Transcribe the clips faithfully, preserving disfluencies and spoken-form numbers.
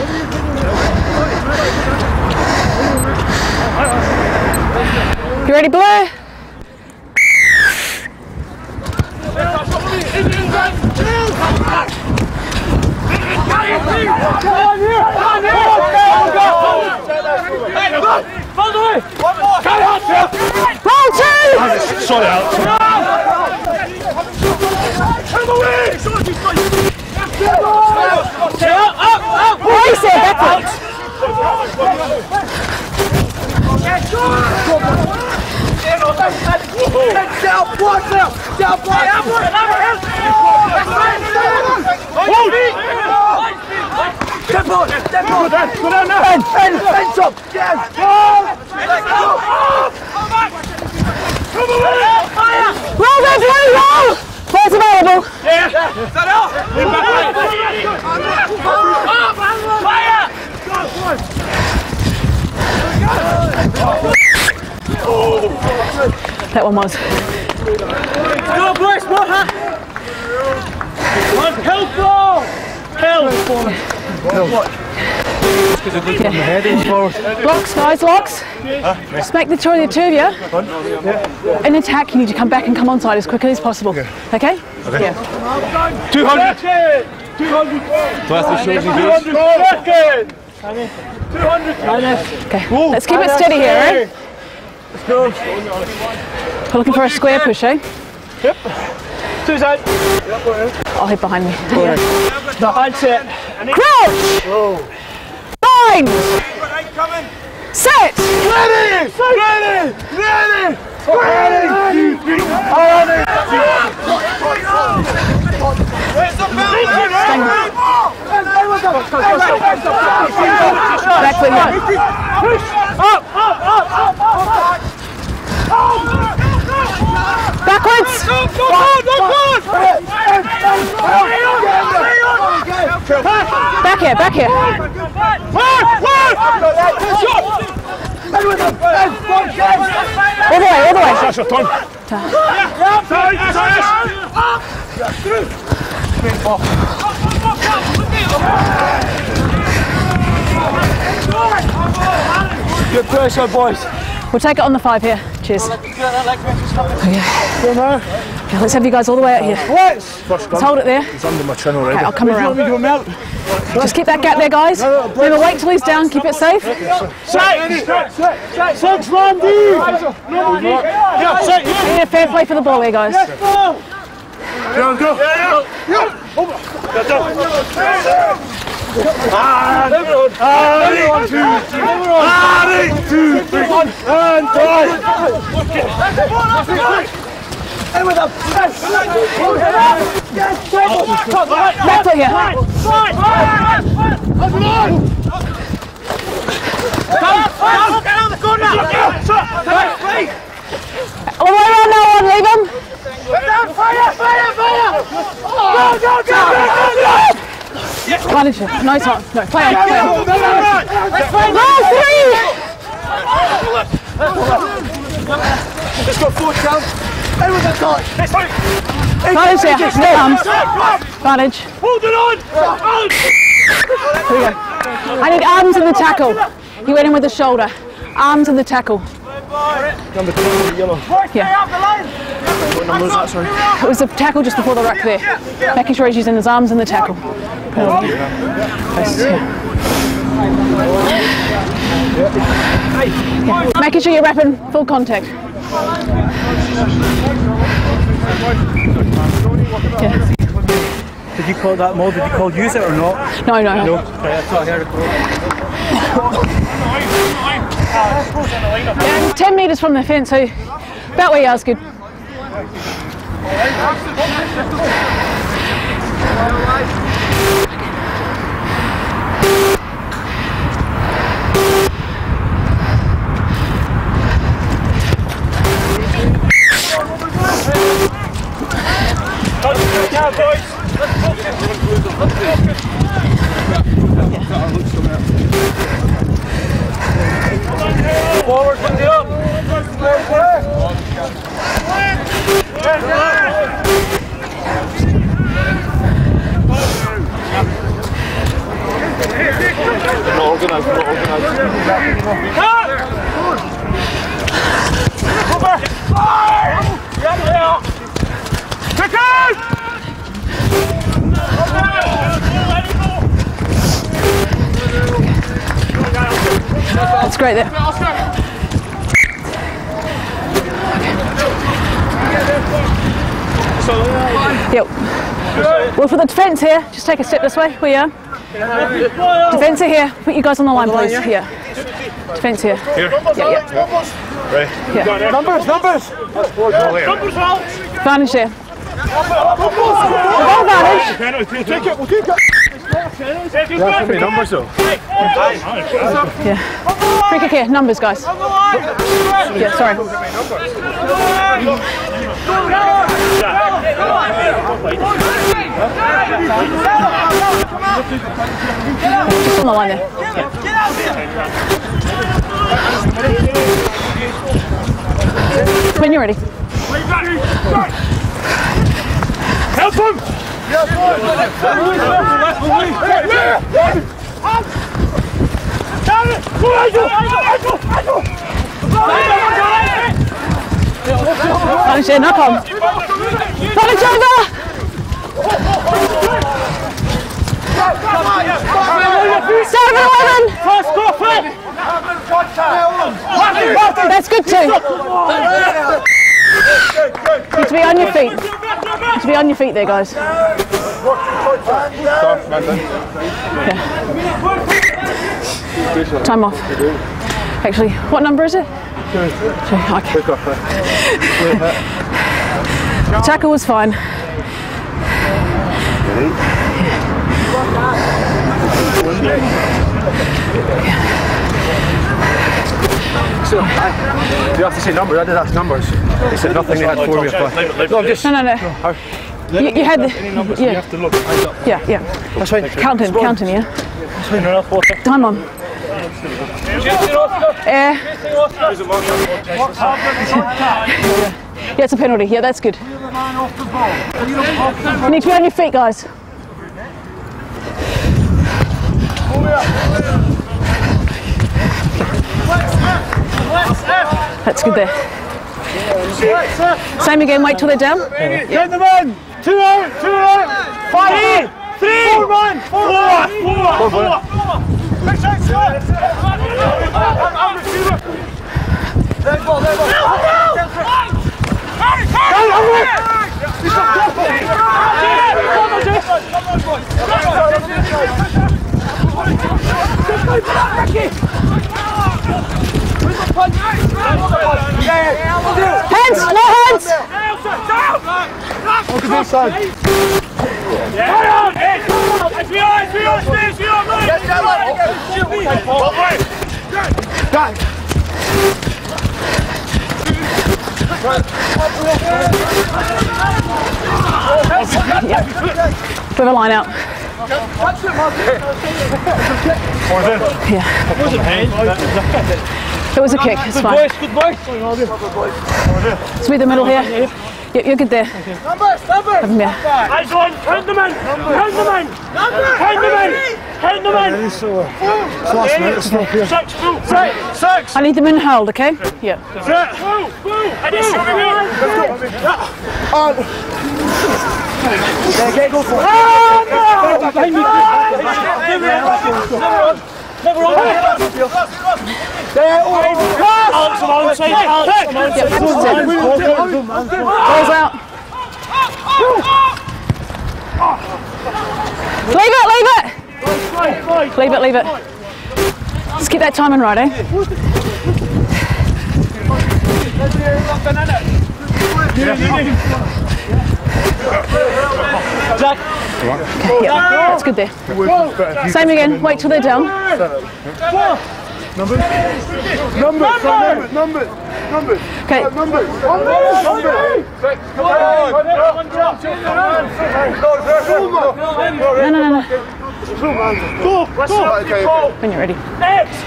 You ready, Blue? Roll two! Sorry, Alex. Race it, backwards. Step on! Step on! Go down! Go down now! Ben! Ben! Ben! Stop! Yes! Come away! Roll, Red, roll, roll! Where's available? Yeah! Set up! Fire! That one was. Go, boys! What? One hill ball! Hill! Locks, guys, locks. Just make the choice, the two of you. In attack, you need to come back and come onside as quickly as possible. Okay? Okay. Yeah. two hundred! two hundred! two hundred! Okay, let's keep it steady here, eh? Let's go. We're looking for a square push, eh? Yep. Two side. I'll hit behind me. The handset. Crouch! Bind! Set! Ready! Ready! Ready! Ready! Where's the Back foot here. Up! Up! Up! Up! Up! Backwards! Go! Go! Go! Go! Back here, back here. All the way, all the way. That's your turn. Good pressure, boys. We'll take it on the five here. Cheers. Okay. Okay, let's have you guys all the way out here. Let's hold it there. He's under my chin already. Okay, I'll come around. Just keep that gap there, guys. Remember, wait till he's down. Keep it safe. Six! Six, Randy! Yeah, fair play for the ball there, guys. Go, go! And two, two, three, and five. And with a press! Back foot here. All the way around now on, leave him. Fire! Fire! Fire! Go, go, go! Punish him. No time. No, play on. Play on. No, three! It's got four counts. And with a touch. Advantage here. No arms. Advantage. Hold it on! Here we go. I need arms in the tackle. You went in with the shoulder. Arms in the tackle. Number two, yellow. Yeah. What number is that, sorry? It was the tackle just before the ruck there. Making sure he's using his arms in the tackle. Yeah. Making sure you're wrapping full contact. Yeah. Did you call that more? Did you call use it or not? No, no, no. No. Okay, that's what I heard it called. Yeah, ten metres from the fence, so about where you are is good. Now, boys, let's focus. Let's focus. Forward, put it up. organised, not organised. That's great there. Yep. Well, for the defence here, just take a step this way. We are. Defence are here. Put you guys on the line, please. Here. Defence here. Here. Yeah, yeah. Right. Yeah. Numbers, numbers. Numbers out. Advantage there. Ball advantage. We'll take it, we'll take it. That's how many numbers though? Yeah. Free kick here. Numbers, guys. Yeah, sorry. Just on the line there. Yeah. When you're ready. Help him! Advantage there, knock on. Advantage over! seven eleven! That's good too. You need to be on your feet. You need to be on your feet there, guys. Yeah. Time off. Actually, what number is it? Two. Okay. Tackle was fine. So, I, you have to say numbers. I did ask numbers. They said nothing. They had four me. No, I'm just. No, no, no. You, you had the. Yeah. You have to look. Yeah, yeah. That's fine. Counting, counting, yeah. Time on. Yeah. Yeah, it's a penalty. Yeah, that's good. You need to be on your feet, guys. That's good there. Same again, wait till they're down. Get them in! Two out, two out! Five, three, four, man! Four, four, four, four, four. Let's go, Hands, no hands! Look at this side. With a line out. Yeah. It was a kick, it's fine. Good boy. Sweep the middle here. You're, you're good there. Numbers, numbers. Have him here. Eyes on, count them in. Count them in. Count them in. Count them in. Six, two, six, six. I need them in hold, okay? Yeah. Six. Boo, boo. Yeah, go for it. Never on. Alex, I'm outside. Alex, I'm outside. Balls out. Leave it, leave it. Leave it, leave it. Just keep that timing right, eh? Jack. Yeah, that's good there. Same again, wait till they're down. Numbers. Numbers. Numbers. Numbers. Numbers. Okay. Numbers. No, no, no, no. Go. Go. When you're ready. Next.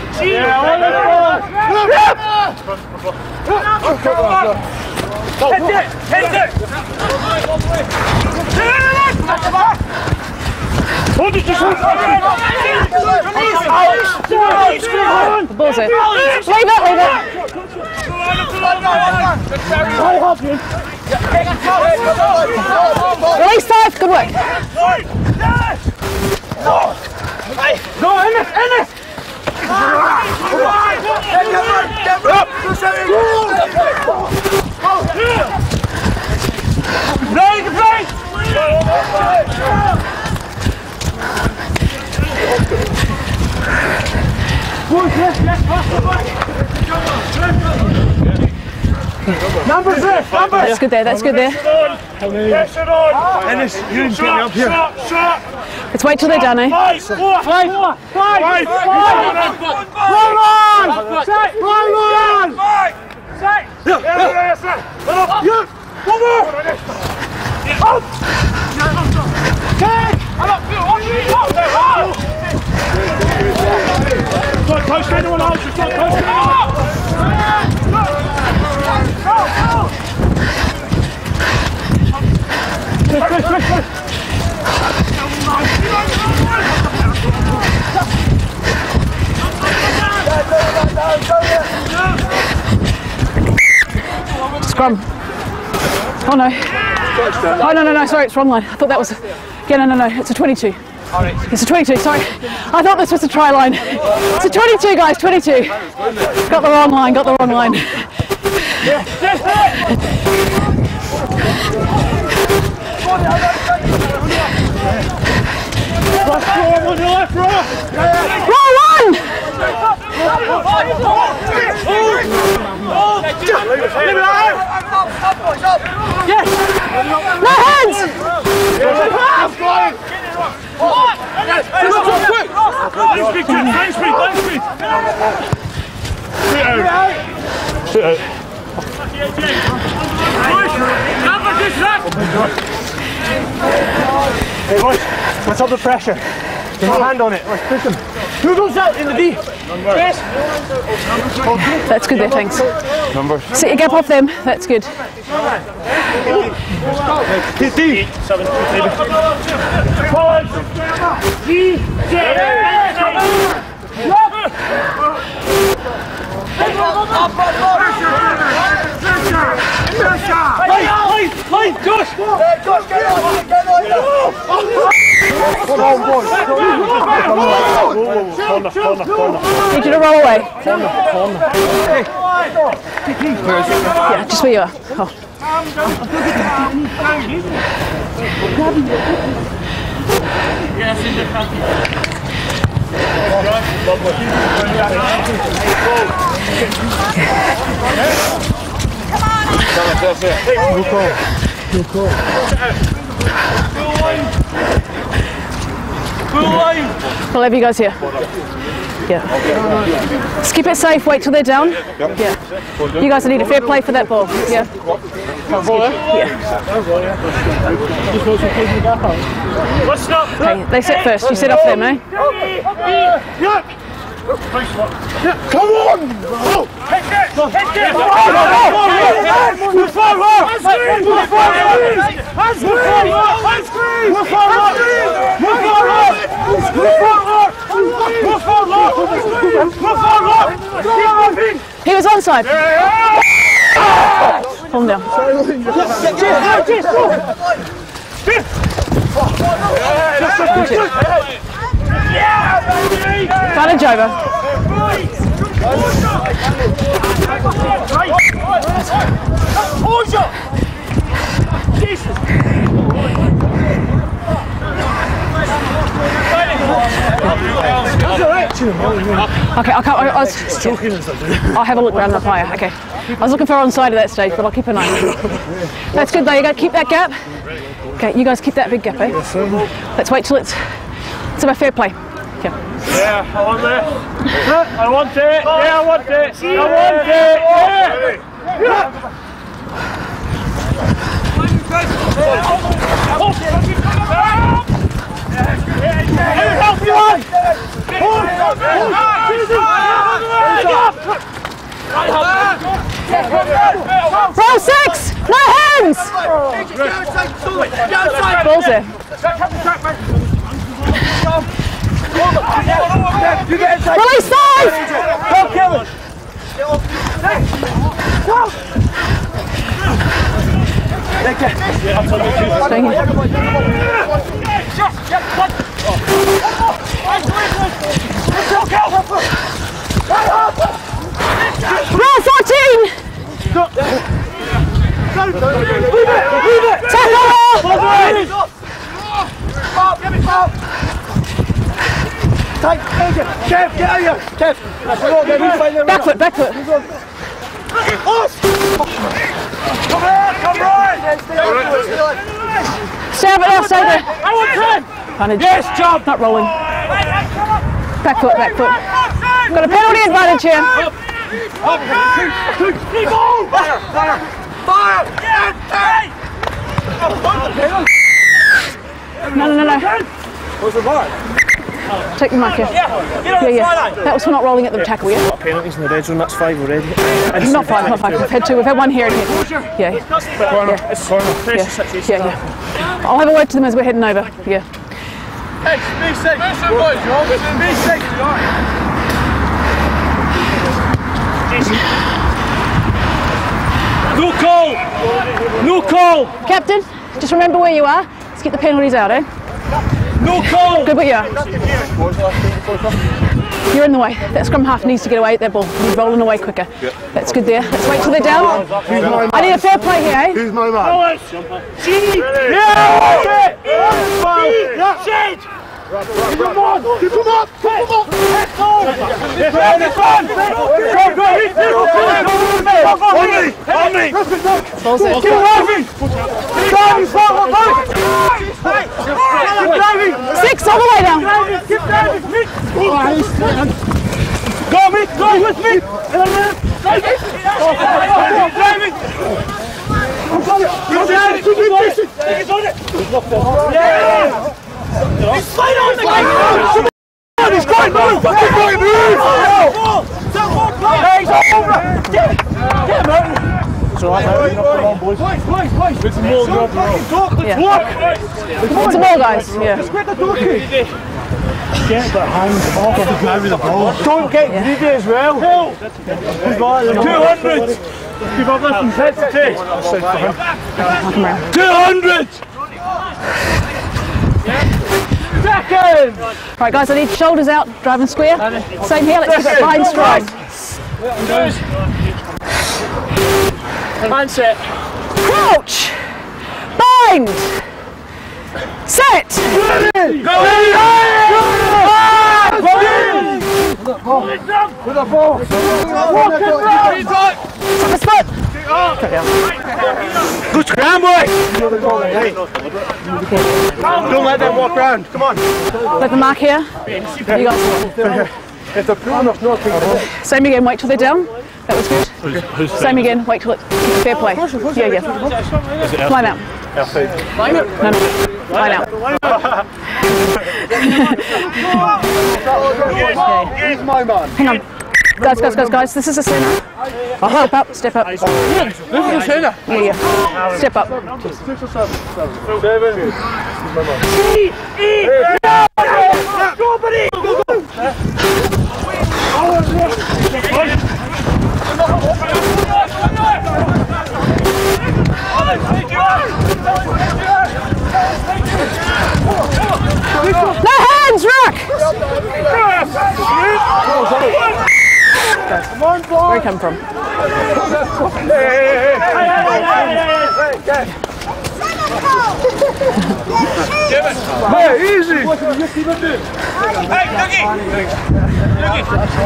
Hit it. Hit it. Hold it, just hold it. ball's there. Leave it, leave it. Release five, good work. Go, Ennis, Ennis! Play, play! Number six, number. That's good there, that's good there. Ennis, you didn't get me up here. Let's wait till they're done, eh? Five, four, five, five, five, five, roll on! Roll on! Yeah, yeah, yeah, one more! Up! Take! Don't touch anyone else, don't touch anyone else! Quick, quick, quick, quick! Scrum. Oh no. Oh no, no, no, sorry, it's wrong line. I thought that was. Yeah, no, no, no, it's a twenty-two. It's a twenty-two, sorry. I thought this was a try line. It's a twenty-two, guys, twenty-two. Got the wrong line, got the wrong line. Roll one! Yes! No hands! Hey boys, what's up the pressure? Get your hand on it, let's push him. Who goes out in the D? Yes. That's good there, thanks. Numbers. Set your gap off them, that's good. Hit D. Seven, maybe. Forward. D. Line, line, Josh! Josh, get on, get on! Come on, boys! Corner, corner, corner. Need you to roll away. Corner, corner. Yeah, just where you are. Oh. Yes, in the country. We'll have you guys here. Yeah. Just keep it safe, wait till they're down. Yeah. You guys need a fair play for that ball. Yeah. Yeah. Okay, they set first. You set off them, eh? Come on! Take it! Take it! Move forward! Move forward! Hands free! Hands free! Move forward! Move forward! Move forward! Move forward! Move forward! Keep moving! He was onside. Calm down. Advantage over. Okay, I'll, I was, I'll have a look around the fire. Okay, I was looking for onside at that stage, but I'll keep an eye. That's good though. You got to keep that gap. Okay, you guys keep that big gap, eh? Let's wait till it's it's about fair play. Okay. Yeah, I want it. I want it. Yeah, I want it. I want it. Yeah. Help you on! Roll six! No hands! Ball's there. Release five! Stay here. Roll fourteen! Tackle! Kev, get out of here! Kev! Back foot, back foot. Come on, come on! Stay over there, stay there. I want ten! Advantage. Yes, job! Not rolling. Back foot, back foot. Got a penalty advantage here. Keep on! Fire! Fire! Fire! No, no, no, no. What's the bar? Take your mark here. Yeah, get on Yeah, the yeah. fly line. That was for not rolling at the tackle, yeah? Penalties in the red zone, that's five already. Not five, not five. We've had two. We've had one here and here. Yeah. Corner, Yeah. it's corner. Yeah, yeah, yeah. I'll have a word to them as we're heading over. Yeah. Hey, be safe. Boys, be safe. No call! No call! Captain, just remember where you are. Let's get the penalties out, eh? No call! Good where you are. You're in the way. That scrum half needs to get away. That ball. He's rolling away quicker. That's good there. Let's wait till they're down. I need a fair play here, eh? Who's my man? Yeah! Yeah! Shade! Keep him on! Keep him up! Keep him up! Head on! Defend! Defend! On me! On me! Keep driving! Driving forward! Driving! Six all the way down. Keep driving! Go, Mick! Go with me! Driving! Keep driving! Keep patient! He's on it! Yeah! He's fine on the game! He's going move! He's going move! He's over! Get him! Get him out! So I'm out. Boys, boys, boys! It's a more job. Yeah. It's a ball, guys. Yeah. Get the hands off the guy with the ball. Don't get greedy as well. two hundred! Keep up this intensity. two hundred! Second! Right, guys, I need shoulders out, driving square. Same here, let's keep it line strong. Man set. Crouch! Bind! Set! Go in! Go in! With the ball! Walk it round! Tap his foot! Good scram, boy! Don't let them walk round. Come on. Let the mark here. You guys. If they're pulling us not to Same again, wait till they're down. That was good. Same again, wait till it. Fair play. Yeah, yeah. Line out. No, no. Line out. He's my man. Hang on. Guys, guys, guys, guys, this is a centre. Step up, step up. This is a centre. Yeah, yeah. Step up. Six or seven. Seven. He's my man. Go, buddy! Go, go! No hands, Rock! Come on, boy! Where you come from? Hey, easy! Hey, Nookie! Nookie!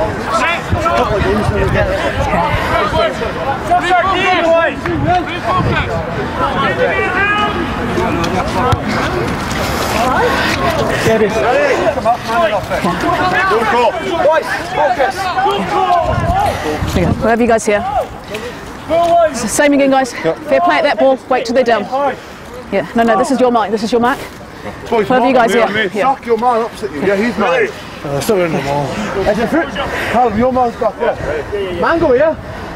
We'll have you guys here. So same again, guys. Fair play at that ball. Wait till they're down. Yeah. No, no. This is your mark. This is your mark. Boys, We'll have you guys here. Yeah. Suck your man opposite you. Yeah, he's mine. Uh, still in the ball. It's a fruit. Callum, your man's back there. Mango here.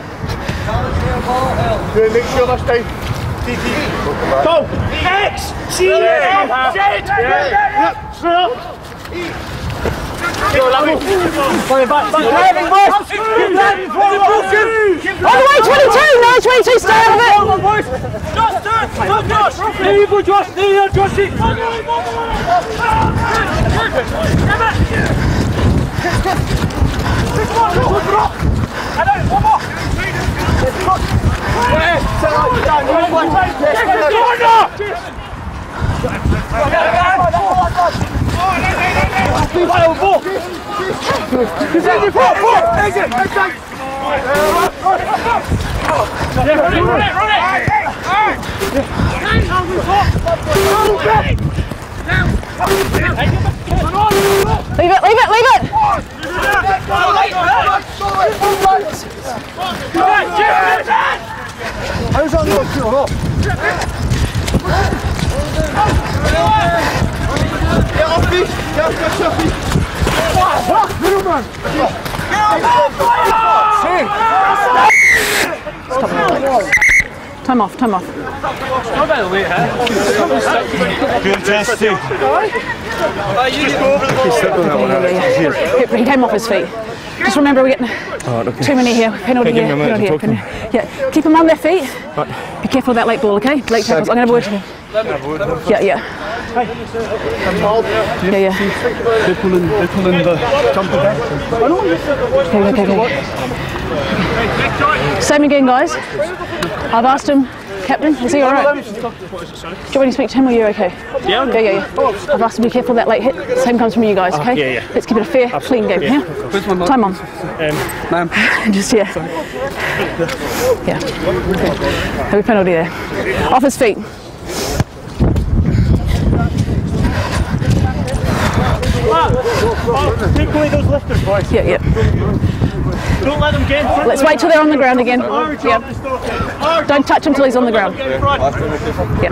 Good, make sure that's down. Go! X! C! Shade! Go, Lammy. Coming back. Back driving, boys. Keep driving forward. All the way, twenty-two. Nice Josh, me too, stay out of it! Come on, boys! Josh, Josh! Josh! Josh! There you go, Josh! There you go, Joshy! Come on, come Leave it, leave it, leave it! How's that not shut off? Get off me! Get off me! Little man! Time off, time off. Good test, too. He came off his feet. Just remember we're getting too many here. Penalty here, penalty here. Penalty. Yeah, keep them on their feet. Be careful of that late ball, okay? Late tackles. I'm going to avoid him. Yeah, yeah. Yeah, yeah. They're pulling, they're pulling the jumper back. Okay, okay, okay. Same again, guys. I've asked him, Captain, is he alright? Do you want me to speak to him or are you okay? Yeah, yeah, yeah, yeah. I've asked him to be careful of that late hit. Same comes from you guys, okay? Uh, yeah, yeah. Let's keep it a fair, clean game, yeah? Time on. Um, Ma'am. Just, yeah. Yeah. Have a penalty there. Off his feet. Take away those lifters, boys. Yeah, yeah. Don't let them get in front. Let's wait till they're on the ground again. Yeah. Don't touch him till he's on the ground. Yeah.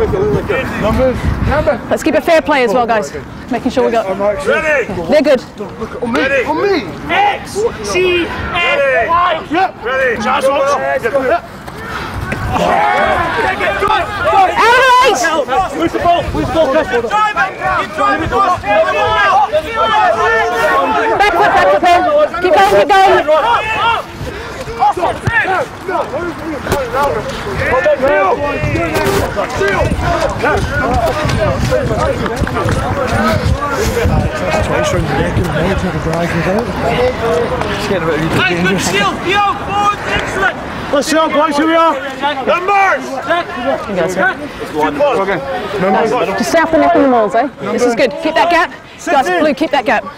Let's keep it fair play as well, guys. Making sure we got. Ready? They're good. Ready? On me! X, C, F, Y. Yep. Ready? Charge Out of the race! Where's the ball? Where's the ball, Chris? Keep driving, Josh. Back foot, back foot, man. Keep going, keep going. Twice round the deck and now trying to drive me out. It's getting a bit dangerous. Let's see how boys here we are. Numbers! Okay. Just stay off the neck on the walls, eh? This is good. Keep that gap. Guys, Blue, keep that gap.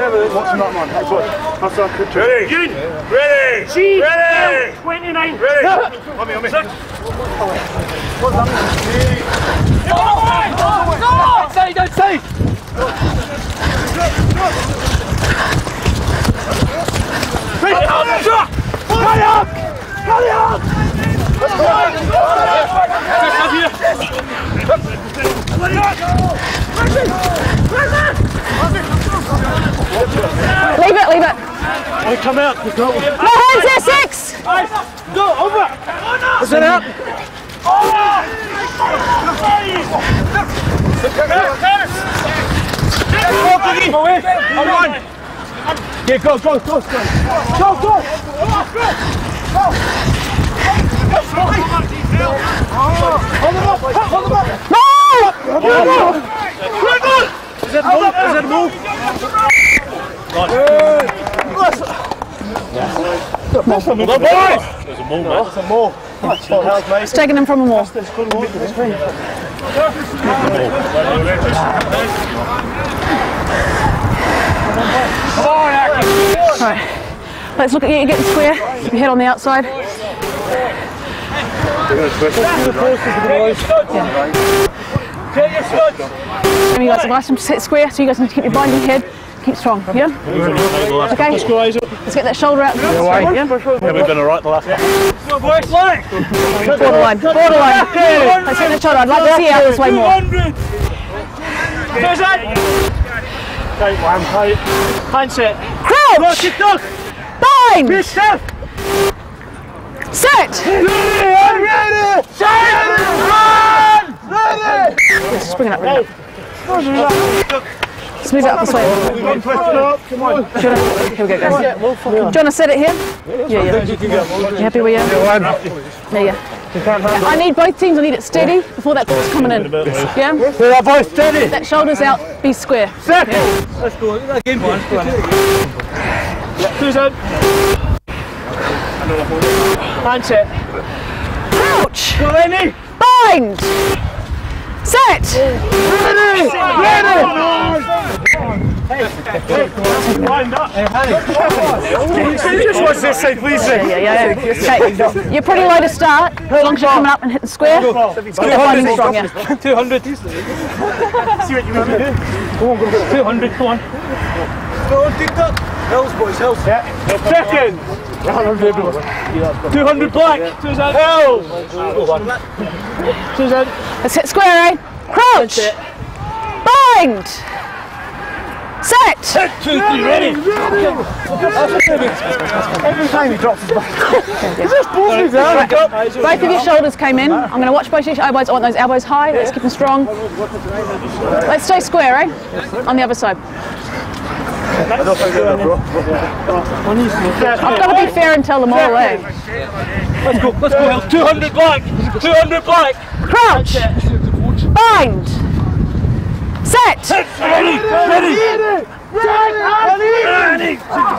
Ready? Ready? C, Ready? twenty-nine. Ready? On me, on me. Outside, outside. Hurry up! Hurry up! Leave it, leave it. Oh, come out. No hands there, six! Go, over! Is it out? Yeah, go, go, go, go! Go, go! Hold them up! Hold them up! No! Is that a move? Is that a move? There's a move, man. There's a move. It's taking him from the wall. Alright, let's look at you getting square. Keep your head on the outside. Yeah. And you guys have asked him to sit square, so you guys need to keep your binding head. Keep strong, yeah? Okay, let's get that shoulder out. Yeah? Yeah, we've been alright the last one. Borderline, borderline. Let's get that shoulder. I'd like to see you out this way more. Tight one, tight. Handset. Crouch! Keep dog. Bind! Be stiff. Set! Ready! Set! Run! Ready! Let's just bring it up, bring it up. Let's move it up this way. Come on. Do you wanna, here we go, guys. Do you want to set it here? Yeah, yeah. You happy where you are? Yeah, yeah. I need both teams, I need it steady before that ball's coming in. Yeah? We are both steady. That shoulder's out, be square. Set. Yeah. Let's go. Game one. Who's out? And set. Crouch! Go Lenny. Bind! Set! Ready! Ready! Wind up. Just watch this side, please. Yeah, yeah, yeah. Okay. You're pretty low to start, as long as you're coming up and hitting square. Get that binding strong, yeah. two hundred. See what you want to do. Go on, go on. two hundred, come on. Go on, TikTok. Hills, boys, hills. Yeah. Second. two hundred black. Susan. Hills. Susan. Let's hit square, eh? Crouch! Bind! Set! Two, three, ready. Every time he drops his back. Is this both down? Both of your shoulders came in. I'm going to watch both your elbows. I want those elbows high. Let's keep them strong. Let's stay square, eh? On the other side. I've got to be fair and tell them all, eh? Let's go, let's go, Hills. two hundred black. two hundred black. Crouch! Bind! Set! Ready, ready. Ready.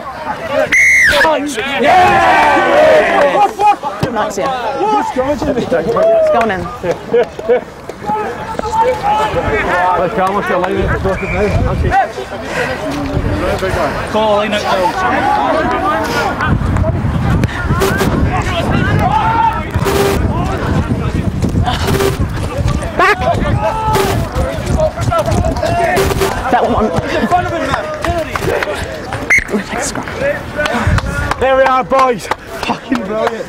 Yeah! Nice, yeah. What's going on? It's going in. Let's go, what's your line out the now? Call a line out Back! That one. There we are, boys. Fucking brilliant.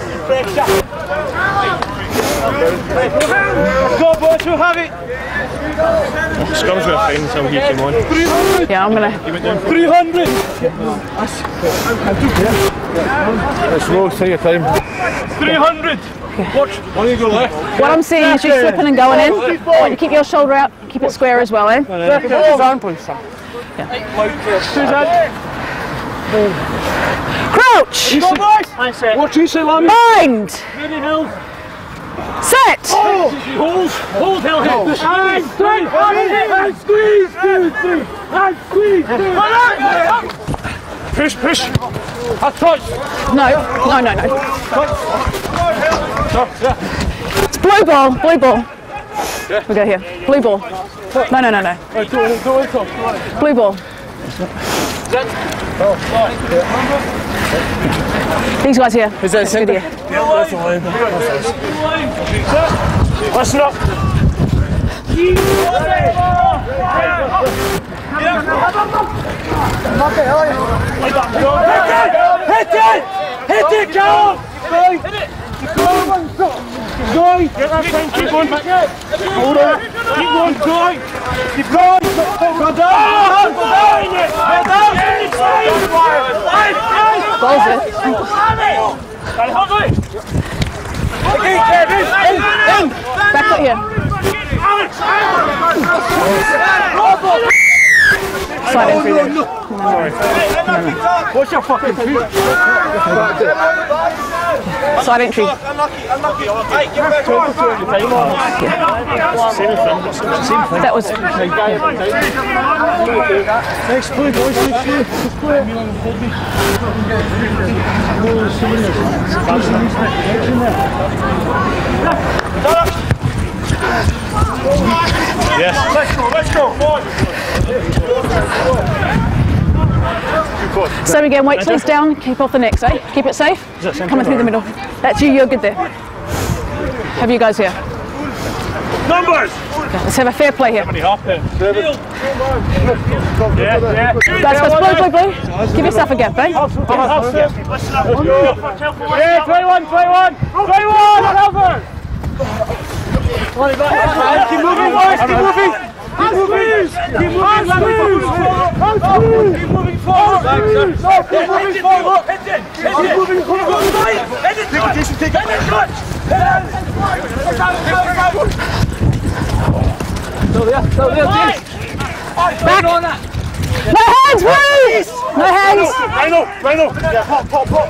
Go, boys, we'll have it. Scum's going to find until he came on. Yeah, I'm gonna. three hundred. It's slow, take your time. three hundred. Watch. Why don't you go left? What I'm seeing is you slipping and going in. I want you to keep your shoulder out, keep it square as well, eh? Crouch! Go, boys. Watch you say, Lammy. Bind! Ready, Hills. Set! Hold, hold, Hillhead. And squeeze, and squeeze, two, three, and squeeze, two. Push, push. A touch. No, no, no, no. It's blue ball, blue ball. We go here. Blue ball. No, no, no, no. Blue ball. These guys here. Is that good here. Listen up. Hit it! Hit it, go! Hit it! Going! Get that thing, keep going. Hold on. Keep going, going. Keep going. Go down! Go down! Go down! Balls it. Again, Kevin! In! In! Back foot here. Slide in through there. What's your fucking feet? Side entry. That was. Next play, boys. Next play. Yes. Let's go, let's go. Same again, weight sleeves down, keep off the necks, eh? Keep it safe. Coming through the middle. That's you, you're good there. Have you guys here. Numbers! Okay, let's have a fair play here. Yeah, yeah. Guys, guys, blue, blue, blue. Give yourself a gap, eh? Yeah, twenty-one, twenty-one, twenty-one, over. Keep moving, boys, keep moving. Keep moving! Keep moving! Keep moving forward! Keep moving forward! No, keep moving forward! Hit it! Keep moving forward! Hit it! Take it! Take it! Still there! Still there! Back. No hands, please. No hands. Rhino, Rhino. Yeah, pop, pop, pop.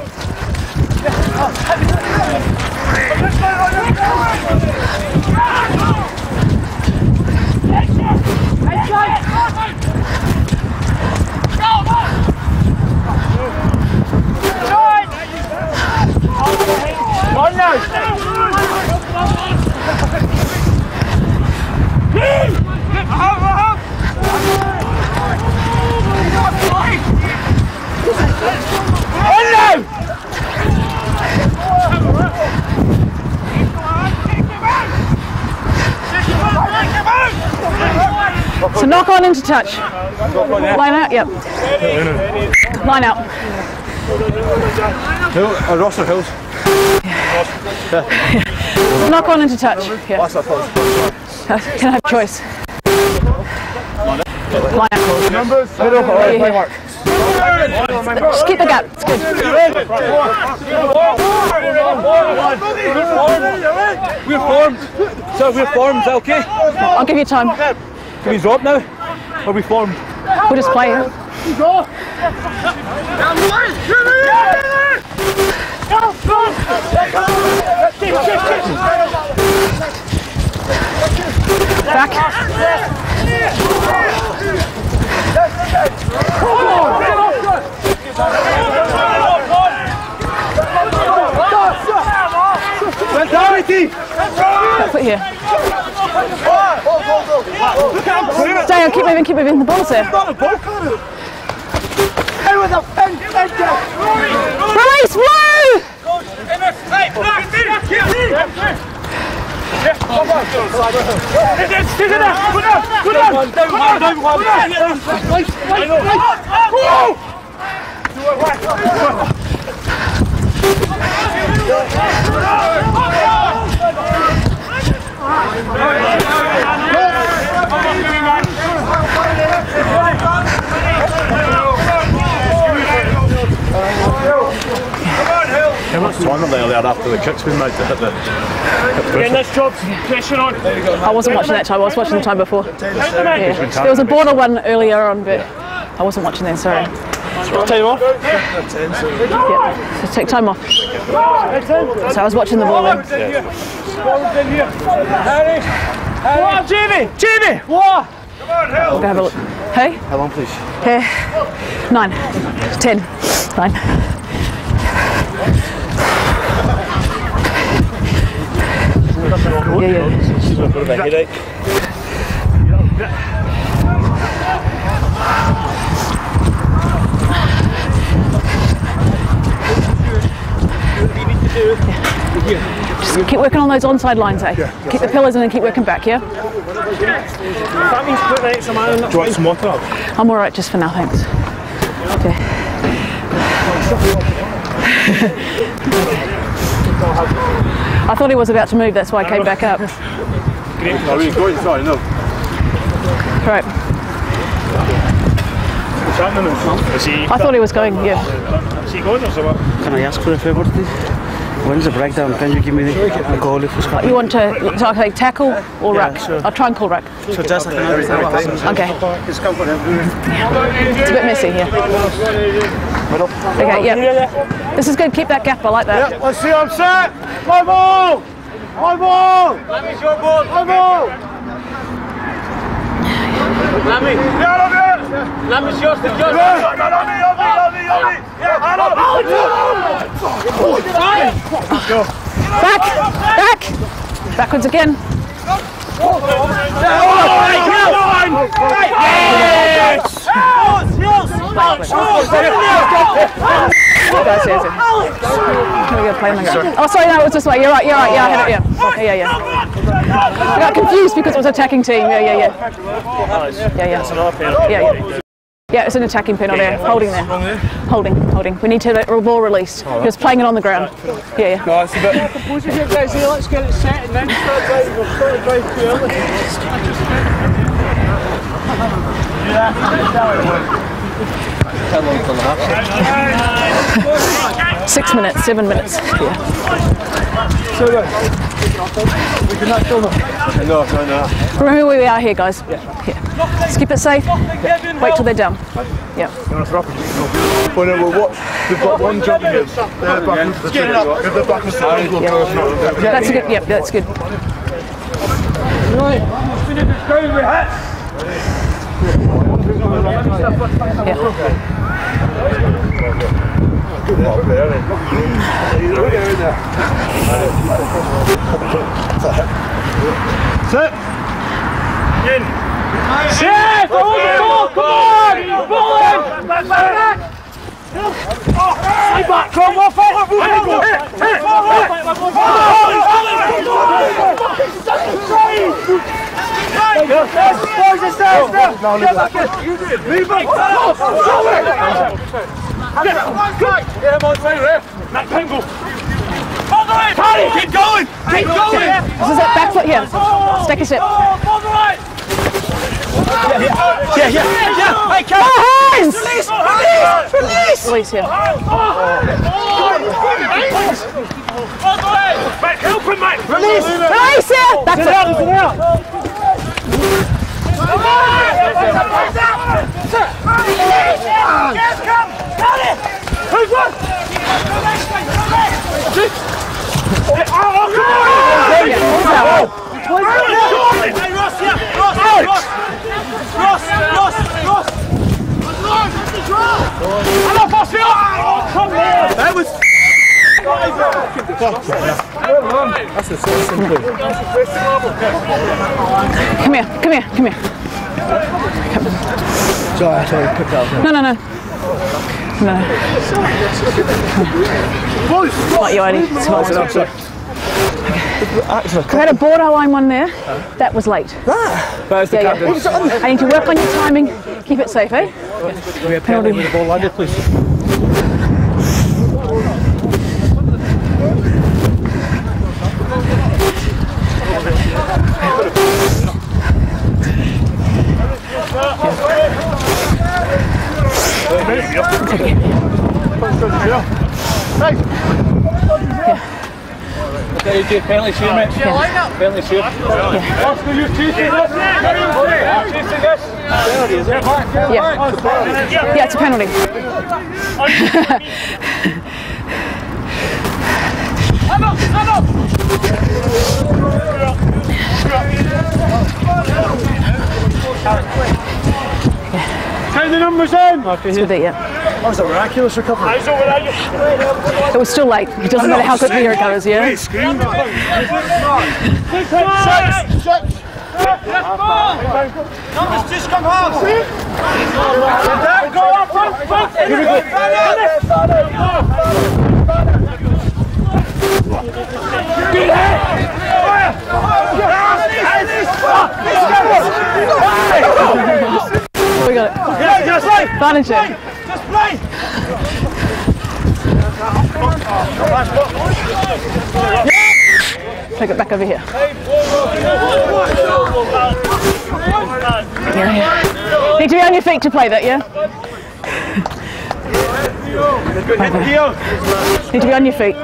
On now! On now! So knock on into touch. Line out, yep. Line out. Hill, Ardrossan Hills. Knock on into touch. Yeah. That's what I thought. Can I have a choice? Line out. Numbers. Yeah, yeah. Just keep the gap. It's good. We're formed. So we're formed, is that okay? I'll give you time. Can we drop now? Are we formed? We'll just play. Huh? Back. Mentality! Foot here. Stay on, keep moving, keep moving. The ball's there. Release, Blue! How much time are they allowed after the kick's been made to hit the... Getting this job, pressure on. I wasn't watching that time, I was watching the time before. Yeah. There was a border one earlier on, but I wasn't watching then, sorry. Time off? Yeah, so take time off. So I was watching the ball then. What, Jamie? Jamie, what? We'll go have a look. Hey? How long, please? Here. Nine. Ten. Nine. Yeah, yeah. She's a bit of a headache. Just keep working on those onside lines, eh? Yeah. Keep the pillars and then keep working back, yeah? That means put an extra man in that. Do you want some water? I'm alright just for now, thanks. Okay. I thought he was about to move, that's why I came back up. Are we going? Sorry, no. Right. Is he, I thought he was going, yeah. is he going or something? Can I ask for a favour, please? When's the breakdown? Can you give me the goalie for Scotland? You want to so I can tackle or Yeah, ruck? sure. I'll try and call ruck. So just like another Okay. It's comfortable. It's a bit messy here. Okay, yeah. This is good. Keep that gap. I like that. Let's see, I'm set. My ball. My ball. Let me your ball. My ball. Let me. Yeah, love it. Let me show the judge. Yeah, love me, love me, love me, love me. Yeah, I love you. Back, back, backwards again. Guys, yes, yes. Can we go play in the ground? Oh, sorry, no, it was this way. You're right, you're right. Yeah, I had it. Yeah, okay, yeah, yeah. I got confused because it was attacking team. Yeah, yeah, yeah. Yeah, yeah. Yeah, yeah. Yeah, it's an attacking penalty there. Holding there. Holding, holding. We need to let the ball released. Just playing it on the ground. Yeah, yeah. No, it's a bit... Suppose you get guys here, let's get it set and then start driving. We'll start to drive too early. How long till the half? Six minutes, seven minutes. Yeah. So uh, we can not film them. No, no, no. Remember where we are here, guys. Yeah. Yeah. Just keep it safe. Yeah. Wait till they're down. Yeah. Well, no, we'll watch. They've got one jumping in. They're back into the tree. If they're back into the tree, yeah. That's a good. Yep, that's good. Right. Yeah. Sit. In. Sit. Hold the ball. Come on. Ball in. Back, back, back. Stay back. Come on. Forward. Forward. Boys, it's there. Get back in. Move back. Show it. Get him on fire, eh? Matt Pingle. Carry, keep going! Keep going! This is that back foot here. Stick a step. Yeah, yeah, yeah! Hey, Cal! Hands! Release! Release! Release! Release here. Back, help him, mate! Release! Release here! Back foot. Come on! Yes, come! Got it! Who's one? Oh, come on! Hey, Ross, yeah! Ross, Ross! Ross, Ross, Ross! Hello, Foster! Oh, come on! That was... That's a simple. Come here, come here, come here. Sorry, sorry, put that. No, no, no. No. Not you, Eddie. It's not. We had a borderline one there. That was late. Where's the Yeah, captain? yeah. I need to work on your timing. Keep it safe, eh? Can we have penalty with the ball landed, please? Okay, you do penalty shoot, mate. Yeah. Penalty shoot. Oscar, you're chasing this. Chasing this. Yeah. Yeah, it's a penalty. Stand up, stand up. Count the numbers in. It's good, yeah. That was a miraculous recovery. Eyes over there. It was still late. It doesn't matter how quickly it goes, yeah? Six, six. Numbers just come out. Go up front, front. Here we go. Good head. We got it. Yeah, just play. Advantage it. Just play. Take it back over here. Yeah, yeah. Need to be on your feet to play that, yeah? Good hit, Theo. Need to be on your feet.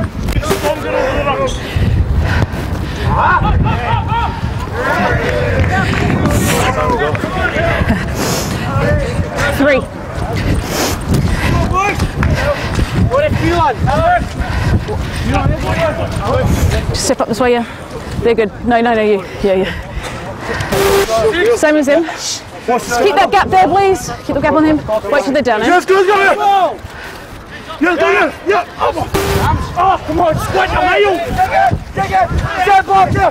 Three. Just step up this way, yeah. They're good. No, no, no, you. Yeah, yeah. Same as them. Just keep that gap there, please. Keep the gap on him. Wait till they're down, eh? Yes, good, good. Yes, good, yeah. Oh, come on, squint a mile. Step up, step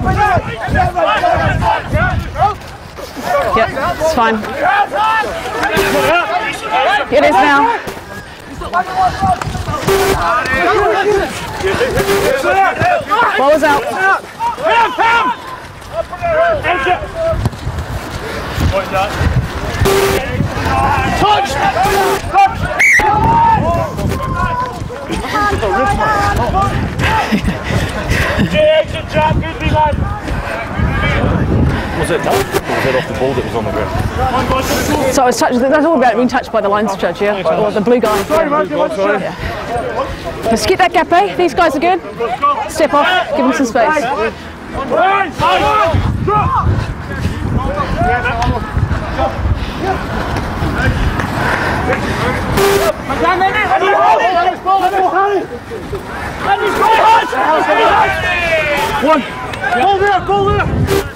Yep, it's fine. It is now. Ball is out. Pam, Pam. Touch! Touch! Exit jab, good me lad. Was it done? Or was it off the ball that was on the ground? So I was touched, that's all about being touched by the lines judge, yeah? Or the blue guy. Yeah. Yeah. Let's get that gap, eh? These guys are good. Step off, give them some space. One. Go there, go there.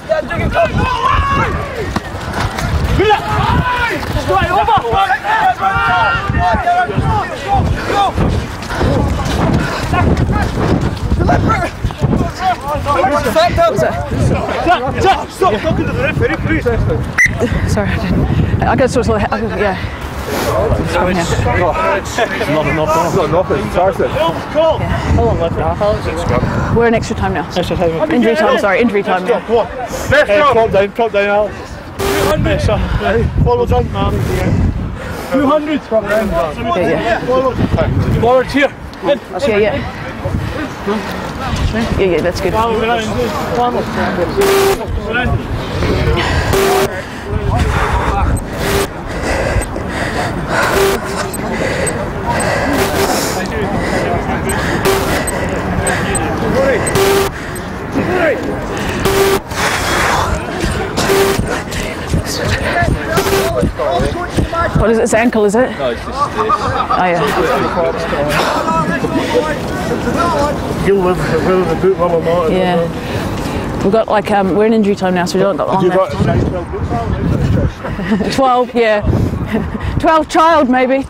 Straight over. Stop talking to the referee, please. Sorry, I didn't. I got sort of, I got, yeah. It's not enough, it's not enough, it's Tarzan. How long left now? How long is it scrum? We're in extra time now. Extra time. Injury time, sorry, injury time now. Best uh, prop down, prop down, Alex. Yes, sir. Follow jump, man. two hundred. Prop down. Yeah, yeah. Forward here. Yeah, yeah. Yeah, yeah, that's good. What is it? It's ankle, is it? No, it's just this. Oh, yeah. Deal with whether the boot one or not. Yeah. We've got like, um, we're in injury time now, so we don't got long left. twelve, yeah. twelve child, maybe.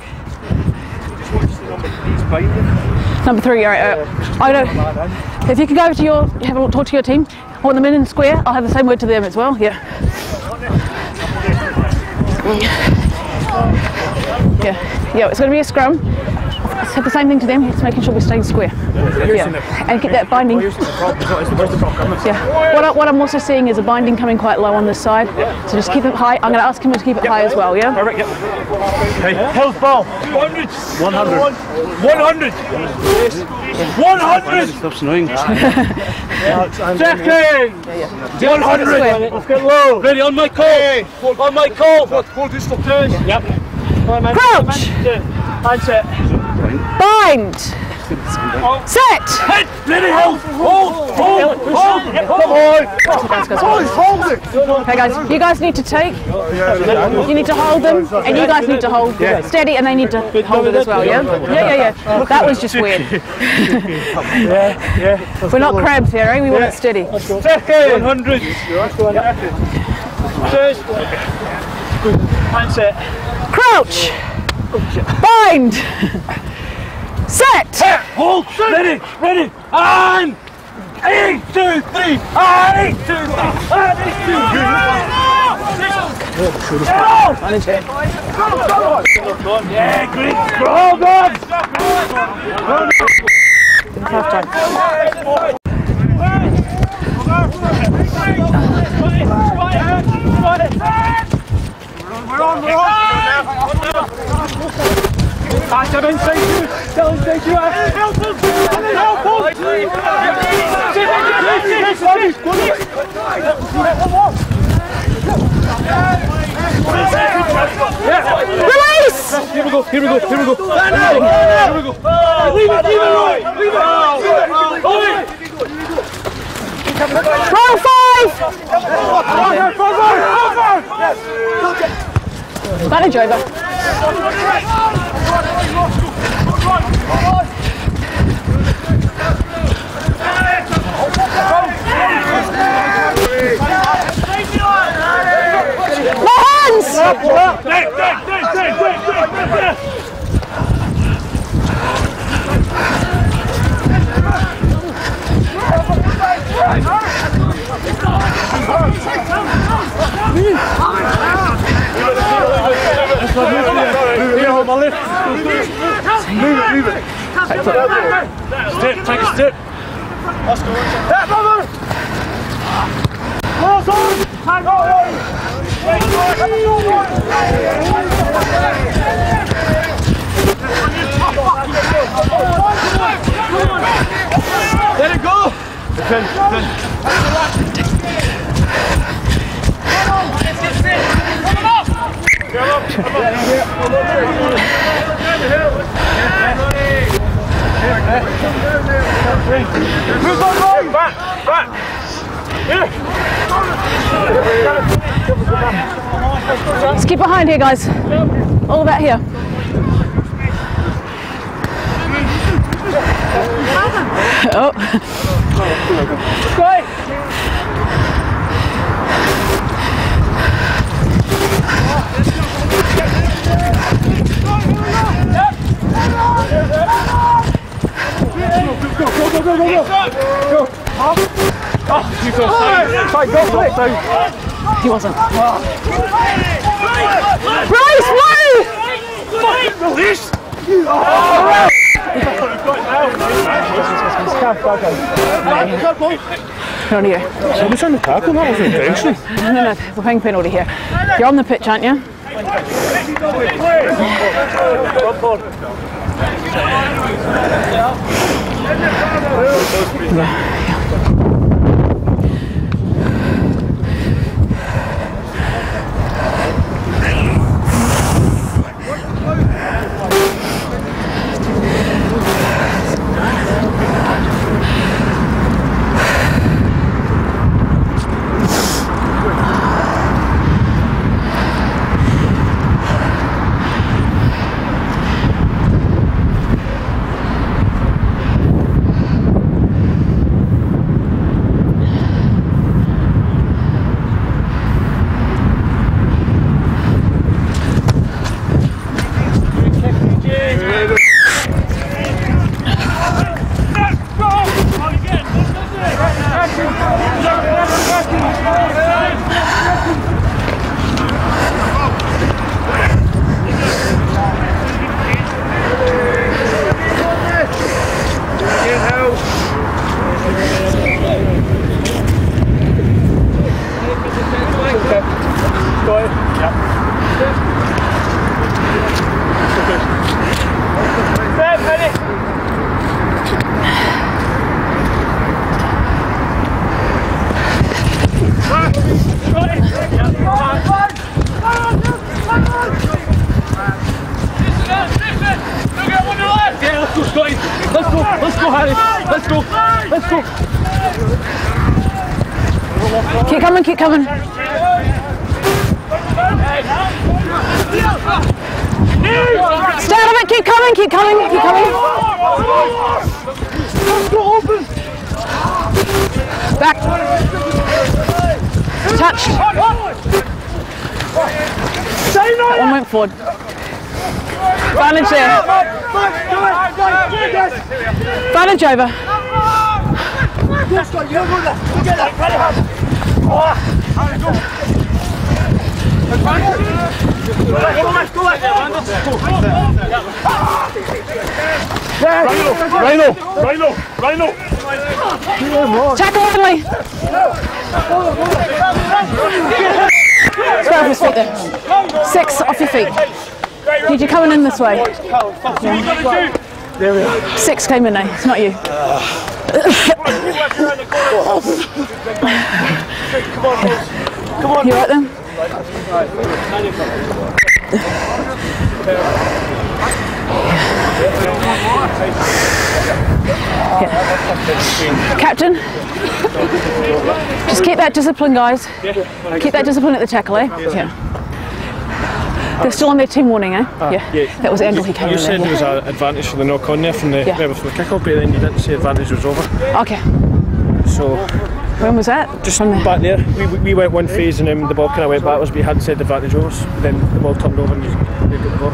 Number three, all right. Uh, I don't. If you can go over to your, have a talk to your team. I want them in in square. I'll have the same word to them as well. Yeah. Yeah. Yeah. It's going to be a scrum. Let's have the same thing to them. It's making sure we're staying square. Yeah. And get that binding. Yeah. What, I, what I'm also seeing is a binding coming quite low on this side. So just keep it high. I'm going to ask him to keep it high as well. Yeah. All right. Yep. Okay. Health ball. two hundred. one hundred. one hundred. one hundred. Stop snowing. Checking. one hundred. Let's get low. Ready on my call. On my call. Yep. Crouch. Handset. Bind. Set. Head. Ready. Hold. Hold. Hold. Hold. Come on. Hold it. Okay, guys. You guys need to take. You need to hold them, and you guys need to hold steady, and they need to hold it as well. Yeah. Yeah, yeah, yeah. That was just weird. Yeah. Yeah. We're not crabs here, eh? We want it steady. Second. one hundred. First. Handset. Crouch. Bind. Set. Hold. Ready. Ready. And. Eight, two, three. And eight, two, three. And eight, two, three. Manage it. Yeah, great. Hold on. Half time. We're on, we're on. Catch him inside you. Tell inside you. Help him. Help him. Release! Here we go, here we go, here we go. Here we go. Leave it, leave it, leave it. Roll five! Manage over. My hands! Here, hold my lift. Move it, move it. Step, take a step. Let's go. Step, brother! Close on! Hang on! Let it go! Defend, defend. Come on! Who's on right? Back, back. Let's keep behind here, guys. All about here. Oh. Great. Go, go, go, go, go, go. Go. Oh, you go. Sorry, go, go, sorry. He wasn't. Bryce, no! Release! On here. Somebody's on the tackle, that was intentional. No, no, no, we're playing penalty here. You're on the pitch, aren't you? Keep coming, keep coming. Stay out of it, keep coming, keep coming, keep coming. Back. Touched. That one went forward. Advantage there. Advantage over. Rhino, Rhino, Rhino. Tackle only. Twelve off his feet there. Six off your feet. Did you coming in this way? Yeah. There we are. Six came in there. It's not you. Come on, boys. Come on. You right then? Yeah. Captain, just keep that discipline, guys. Keep that discipline at the tackle, eh? Yeah. They're still on their team warning, eh? Uh, yeah. yeah. That was Andrew, he came you in said there. there was an advantage for the knock on there from the, Yeah. yeah. from the kick-off, but then you didn't say advantage was over. Okay. So When was that? just From the... back there, we, we went one phase and then the ball kind of went backwards, but you hadn't said advantage over, then the ball turned over and you, you got the ball.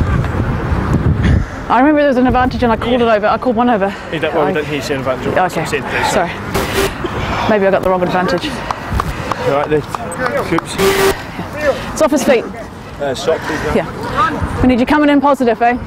I remember there was an advantage and I called it over. I called one over. He did, well, I... we didn't hear you say advantage over. Okay. So said this, Sorry. Maybe I got the wrong advantage. Right, the hoops. It's off his feet. Uh, sock, please, now. Yeah. We need you coming in positive, eh?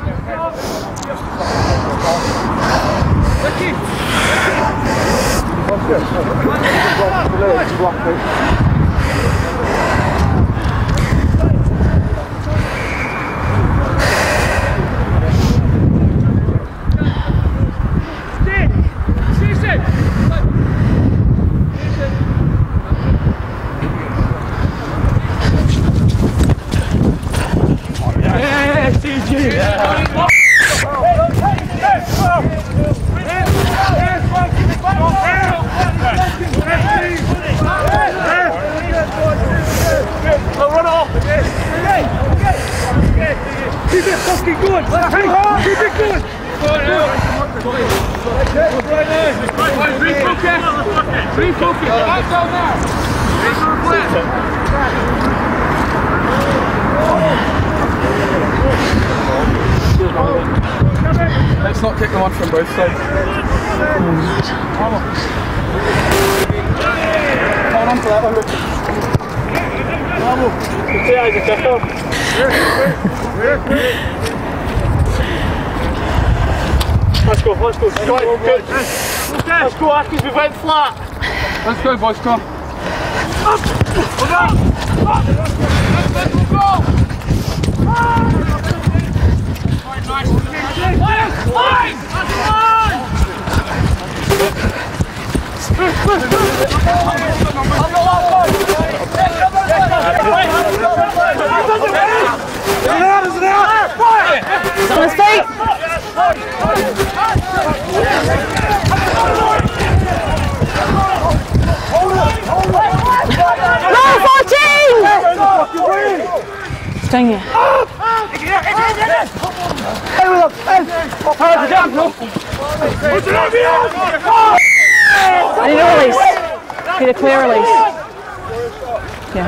Let's not kick them on from both sides. Hold on for that one. Let's go, let's go. Good. Good. Let's go, Accies, we went flat. Let's go, boys, come on. Up! Up! Up! Let's go! Nice. Line! Line! On his feet! No, fourteen! Staying here. Hey, with us! Hey! I'll power the jump, no? I need a release. Need a clear release. Yeah.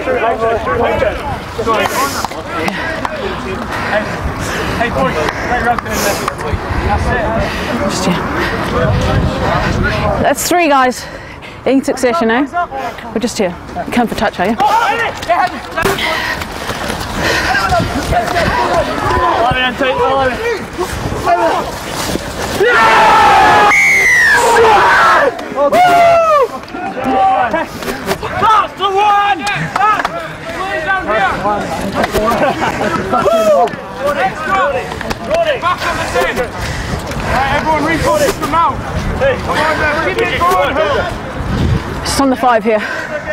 Hey, boys, right round in there. Just here. That's three guys in succession now. We're just here. Come for touch, are you? That's the one! That's down here! Back on the ten! Right, everyone refocus from now! Hey, come on there, keep it going, Hill! Just on the five here.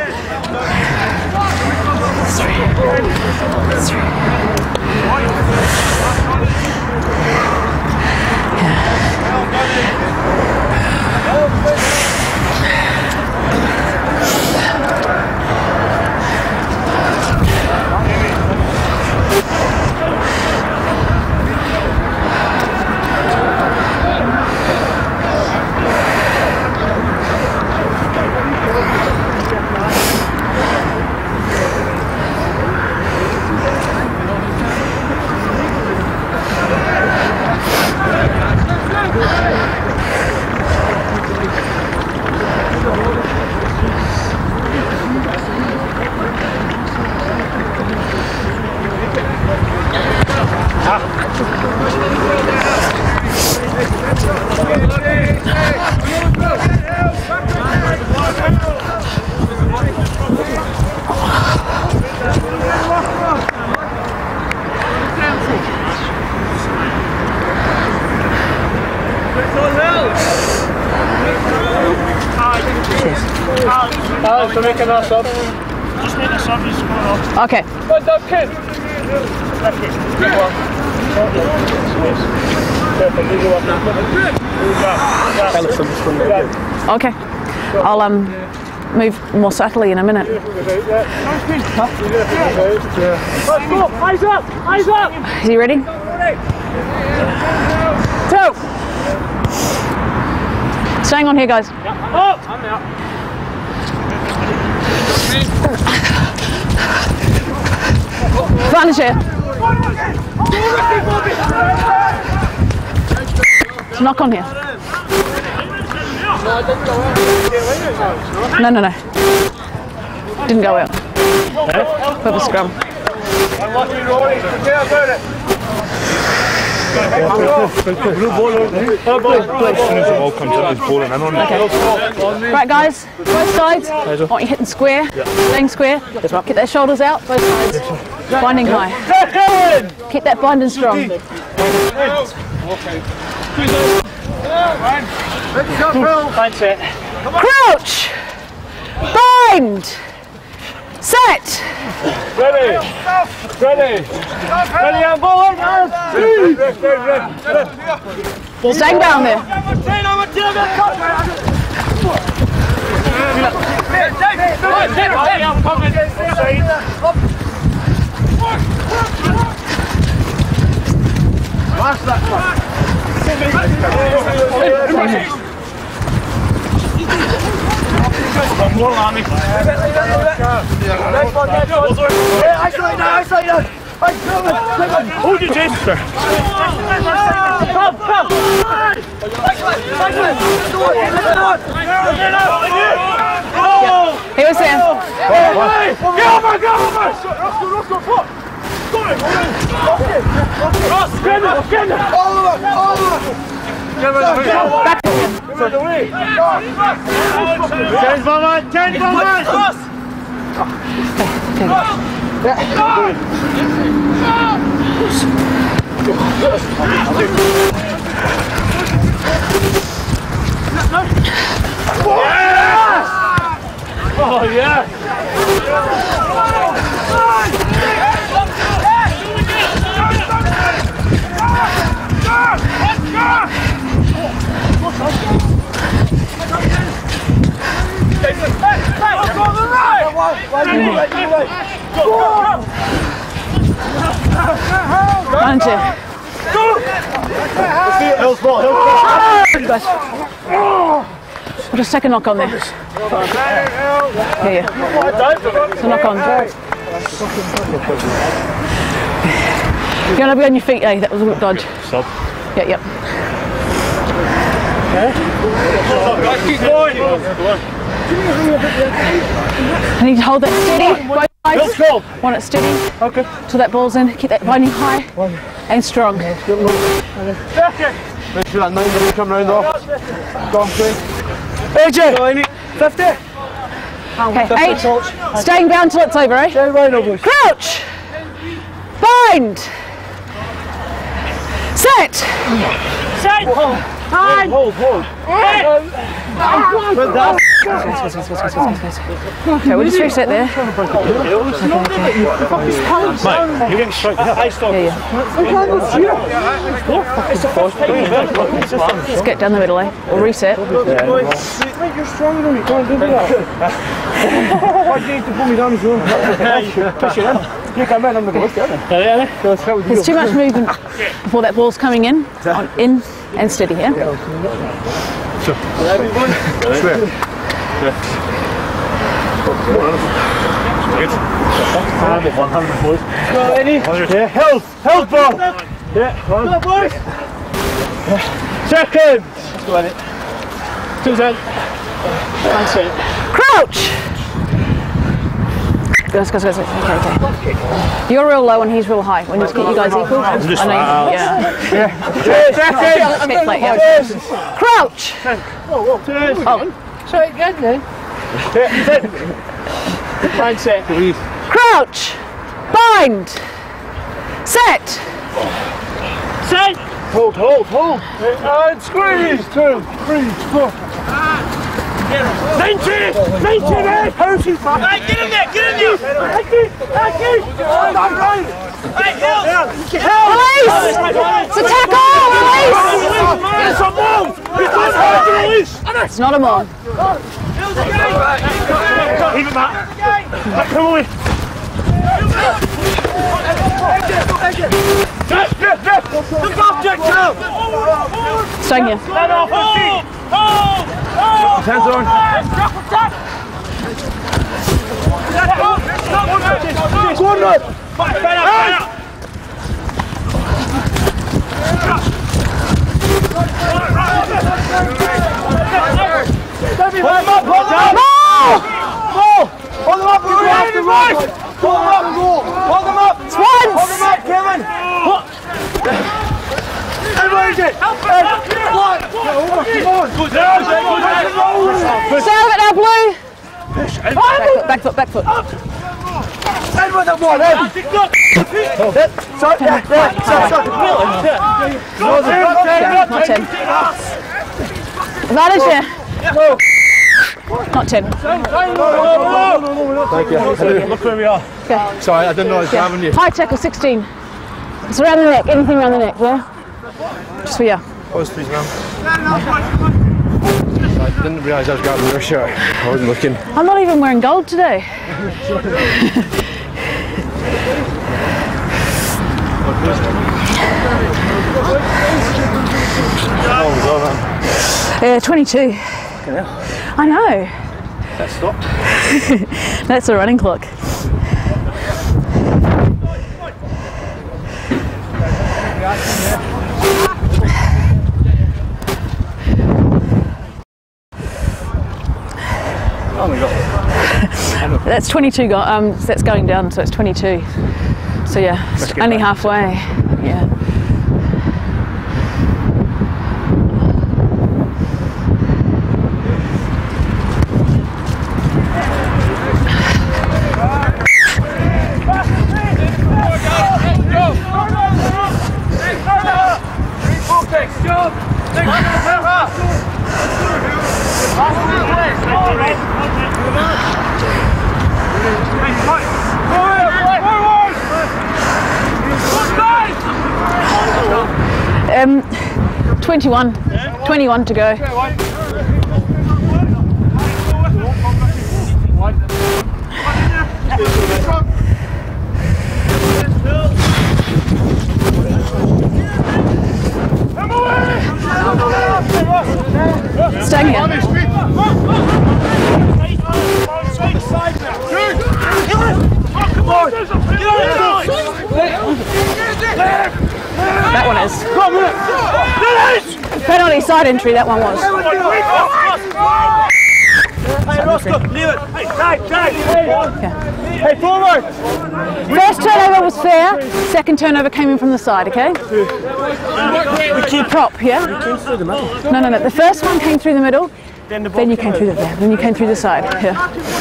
Alex, we're making that sub. Just make the sub and score off. Okay. Good job, kid. Left foot. Good one. Perfect. You go up now. Okay. I'll um move more subtly in a minute. Let's go. Eyes up. Eyes up. Is he ready? Two. Staying on here, guys. Up. I'm out. Advantage here. Knock on here. No, no, no. Didn't go out. Put the scrum. Right, guys, both sides. I want you hitting square, staying square. Get their shoulders out, both sides. Binding high. Keep that binding strong. Crouch. Bind. Set. Ready. Ready. Ready on board. Staying down there. Come on, Lammy. Next one, next one. Yeah, isolate now, isolate now. Hold your chest, sir. Come, come. Isolate, isolate. He was there. Get over, get over. Roscoe, Roscoe, foot. Ross, get him, get him. All over, all over. Back. Change my man, change my man. Oh yeah. Aren't you? Hill's ball, Hill's ball. Guys. We'll just take a knock on there. Yeah, yeah. So knock on. You're going to be on your feet, eh? That was a good dodge. Stop. Yeah, yep. Guys, keep going. I need to hold that steady. Both Hill's sides. cold. Want it steady. Okay. Till that ball's in. Keep that binding high and strong. Make sure that nine doesn't come round off. Go on, quick. A J, fifty. Okay, eight. Staying down till it's over, eh? Stay right over. Crouch. Bind. Set. Set. Bind. Hold, hold. Okay, we'll just reset there. Mate, you're getting straight there. I stop. Yeah, yeah. Let's get down the middle, eh? We'll reset. Mate, you're stronger than me. Go on, do that. Why do you need to pull me down as well? Push it in. You come in, I'm going to lift it in. There's too much movement before that ball's coming in. On, in and steady, yeah? Sure. Swear. Yeah. Good. one hundred boys. Go, Eddie. Yeah, health, health ball. Yeah, one. Go, boys. Second. Let's go, Eddie. Two cent. One cent. Crouch! Guys, guys, guys. Okay, okay. You're real low and he's real high. When you get you guys equal. I'm just I know, out. yeah. Yeah. Okay, let's get plate, yeah. Crouch! Oh. Try it again then. Mindset. Crouch! Bind! Set! Set. Hold, hold, hold. And squeeze. Two, three, four. ninety! ninety, man! How's he back? Hey, get in there! Get in there! Aki! Aki! That's right. Hey, Hill! Release! It's a tackle! Release! It's a ball! It's a release! It's not a maul. Even that! Come away! Yes, yes, yes! Look object now! Staying here. Stand off your feet! Hands on! Go on, lad. Back out! Hold them up, hold them up! Ball! Hold them up, we're going after right! Hold them up, hold them up! It's once! Hold them up, Kevin! And where is it? Ed, flat! Get over, come on! Serve it now, Blue! Back foot, back foot, back foot. Ed with the ball, Ed! Sorry, yeah, yeah, sorry, sorry. Yeah, not ten. Advantage there. Not ten. Thank you. Look where we are. Okay. Sorry, I didn't know I was grabbing you. High tackle sixteen. It's around the neck, anything around the neck, yeah? Just for you. Pause, please, ma'am. I didn't realise I was grabbing your shirt. I wasn't looking. I'm not even wearing gold today. Oh, Yeah, twenty-two. I know. That stopped. That's a running clock. Oh my god. That's twenty-two. Go um, that's going down, so it's twenty-two. So yeah, it's only back. halfway. Yeah. Um, twenty-one, twenty-one to go. Staying here. That one is. Penalty side entry, that one was. Hey, Roscoe, leave it. Hey, Dave, Dave. Okay. Hey, forward. First turnover was fair, second turnover came in from the side, okay? The key prop, yeah? No, no, no. The first one came through the middle, then you came through the then you came through the side. Yeah.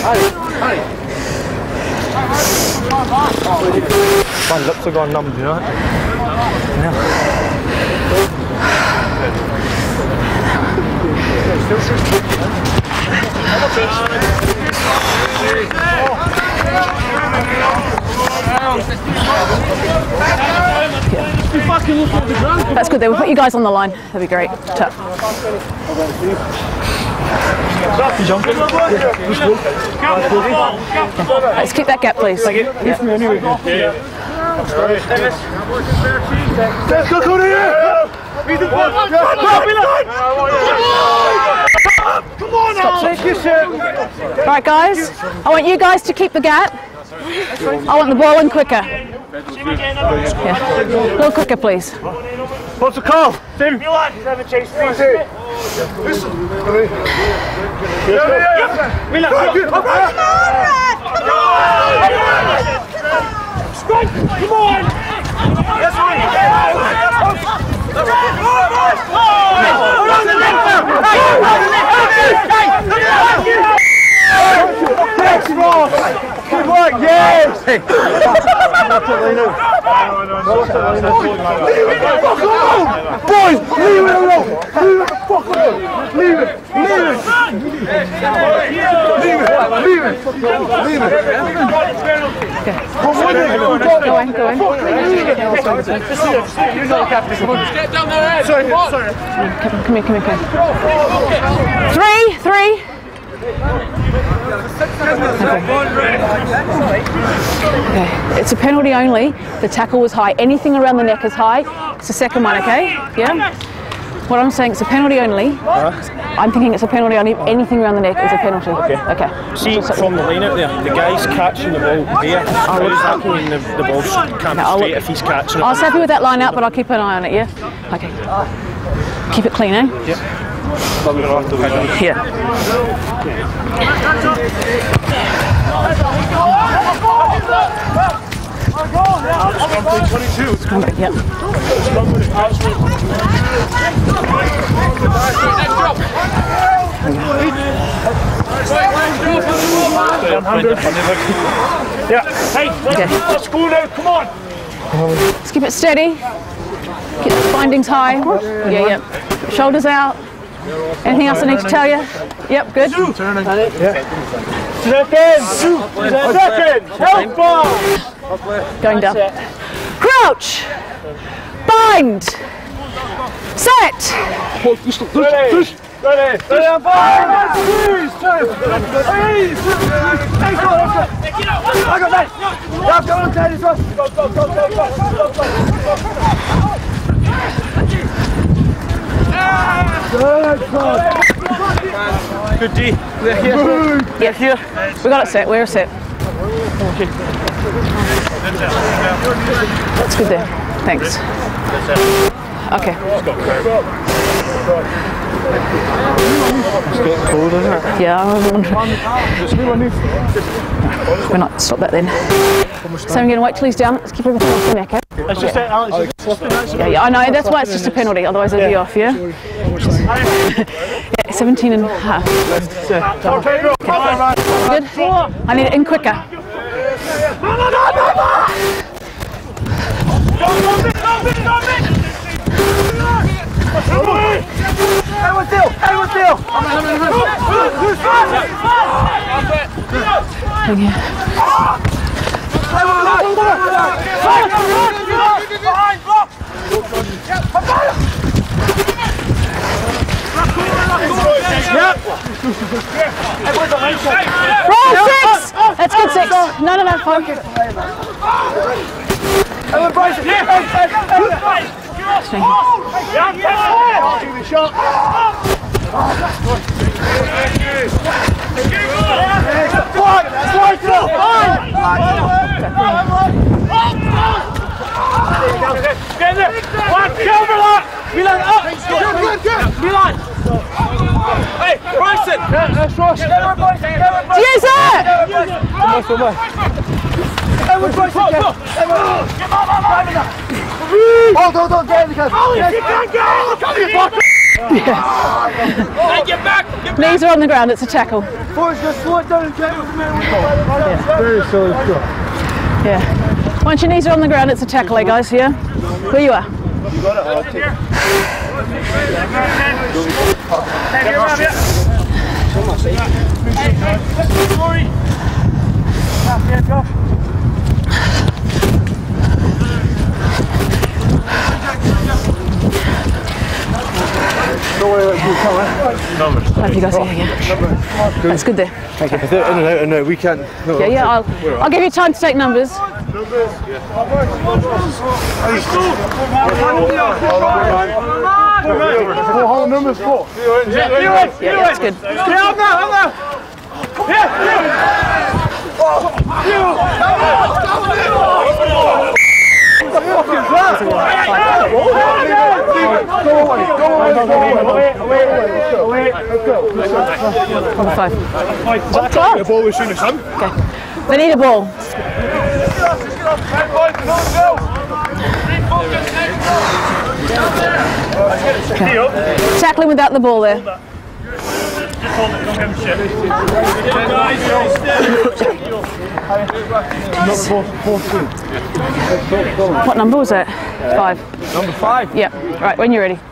My lips are gone numb, you know? Yeah. That's good. They will put you guys on the line. That'd be great. Tough. Let's keep that gap, please. Let's go, Cody! Come on now! Take your shit! Right, guys. I want you guys to keep the gap. I want the ball in quicker. Yeah. A little quicker, please. What's the call? Tim? You like to chase three. Listen. Come on! Yes, good work, yes! Boys, leave it alone! Leave it the fuck alone! Leave it! Leave it! Leave it! Leave it! Leave it! Go in, go in. Get down there, sorry, sorry. Come here, come here, come here. Three, three. Okay, it's a penalty only. The tackle was high. Anything around the neck is high. It's the second one, okay? Yeah? What I'm saying, it's a penalty only. I'm thinking it's a penalty only. Anything around the neck is a penalty. Okay. Okay. See, from the line out there, the guy's catching the ball there. How is that going? The, the ball can't Okay, straight if he's catching it. I was happy with that line out, but I'll keep an eye on it, yeah? Okay. Keep it clean, eh? Yep. Yeah. twenty-two. Yep. Yeah. Hey, Okay. let's go now. Come on. Let's keep it steady. Keep the bindings high. Yeah, yeah. Shoulders out. Anything else I need to tell you? Yep, good. Second. Second. Help ball. Going down. Crouch. Bind. Set. Ready. Ready. Ready on fire. Please. Please. Hey, go. I got that. Yeah, go inside this one. Go, go, go, go, go, go, go. Good, good. Good D. There, yeah. Yeah, here. We got it set. We're set. That's good there. Thanks. Okay. It's getting cold, isn't it? Yeah, we're not. Stop that then. So I'm going to wait till he's down. Let's keep everything off the neck, eh? It's just that Alex is slipping. Yeah, yeah, I know. That's why it's just a penalty. Otherwise, it'd be off. Yeah. Yeah, seventeen and a half. Okay. Good. I need it in quicker. Everyone's deal! Everyone's deal! Thank you. Roll six! That's good six. No, no, no, fine. Everyone brace it! Thank Hey, Bryson! That's Ross! Use it! Everyone brace it! Hold on, hold on, get in the car! Get back! Knees are on the ground, it's a tackle. Boys, just slow it down and get with the middle. Very silly stuff. Yeah. Once your knees are on the ground, it's a tackle, eh, guys? Yeah? Where you are? You got it, I'll take it. Hope you guys are here, yeah. That's good there. Thank you. In and out and out, we can't. No. Yeah, yeah, I'll, I'll give you time to take numbers. Four whole numbers, four. Yeah, yeah, that's good. Yeah, I'm there, I'm there! On five. The ball was soon as him. Okay. They need a ball. Okay. Tackling without the ball there. What number was that? Five. Number five. Yeah. Right, when you're ready.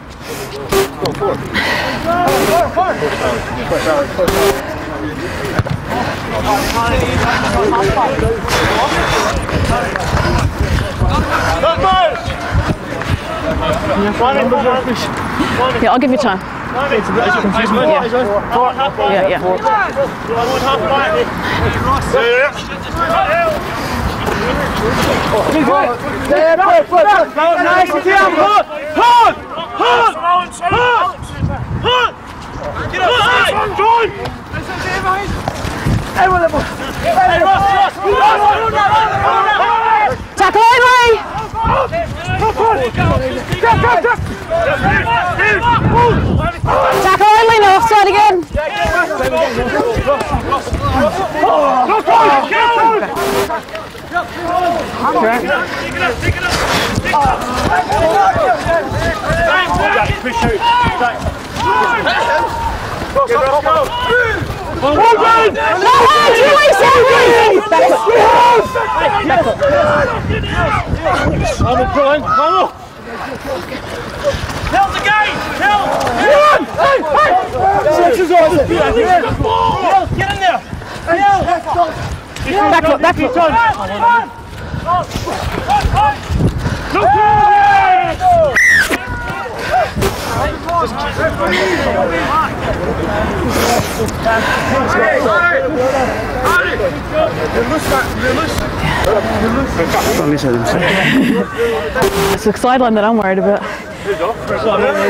Yeah, I'll give you time. Yeah, yeah. yeah. Tackle only! Tackle only, no offside again! No hands, release it! Back up. Tell the game! Tell! Get in there! Back up, back up. It's the sideline that I'm worried about.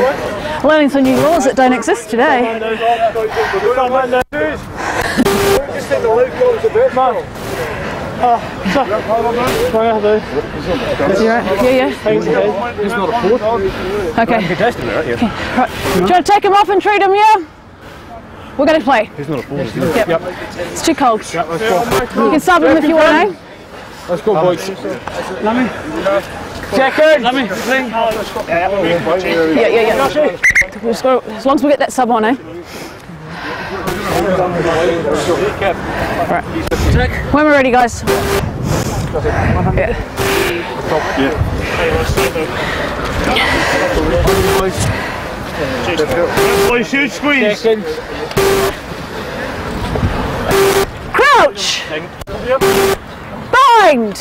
Learning some new laws that don't exist today. think the loop goes the best, man. Uh, so, sorry, I'll do. Yeah, yeah. He's not a fourth. Okay. Contestant, right? Yeah. Right. Do you want to take him off and treat him, yeah? We're going to play. He's not a fourth, is he? Yep. Yep. It's too cold. Yep, let's go. You can sub him if you want, eh? Let's go, boys. Let me. Check in. Let me. Yeah, yeah, yeah. We just got, as long as we get that sub on, eh? Right. When we're ready, guys. Yeah. Boys, huge squeeze. Crouch. Bind.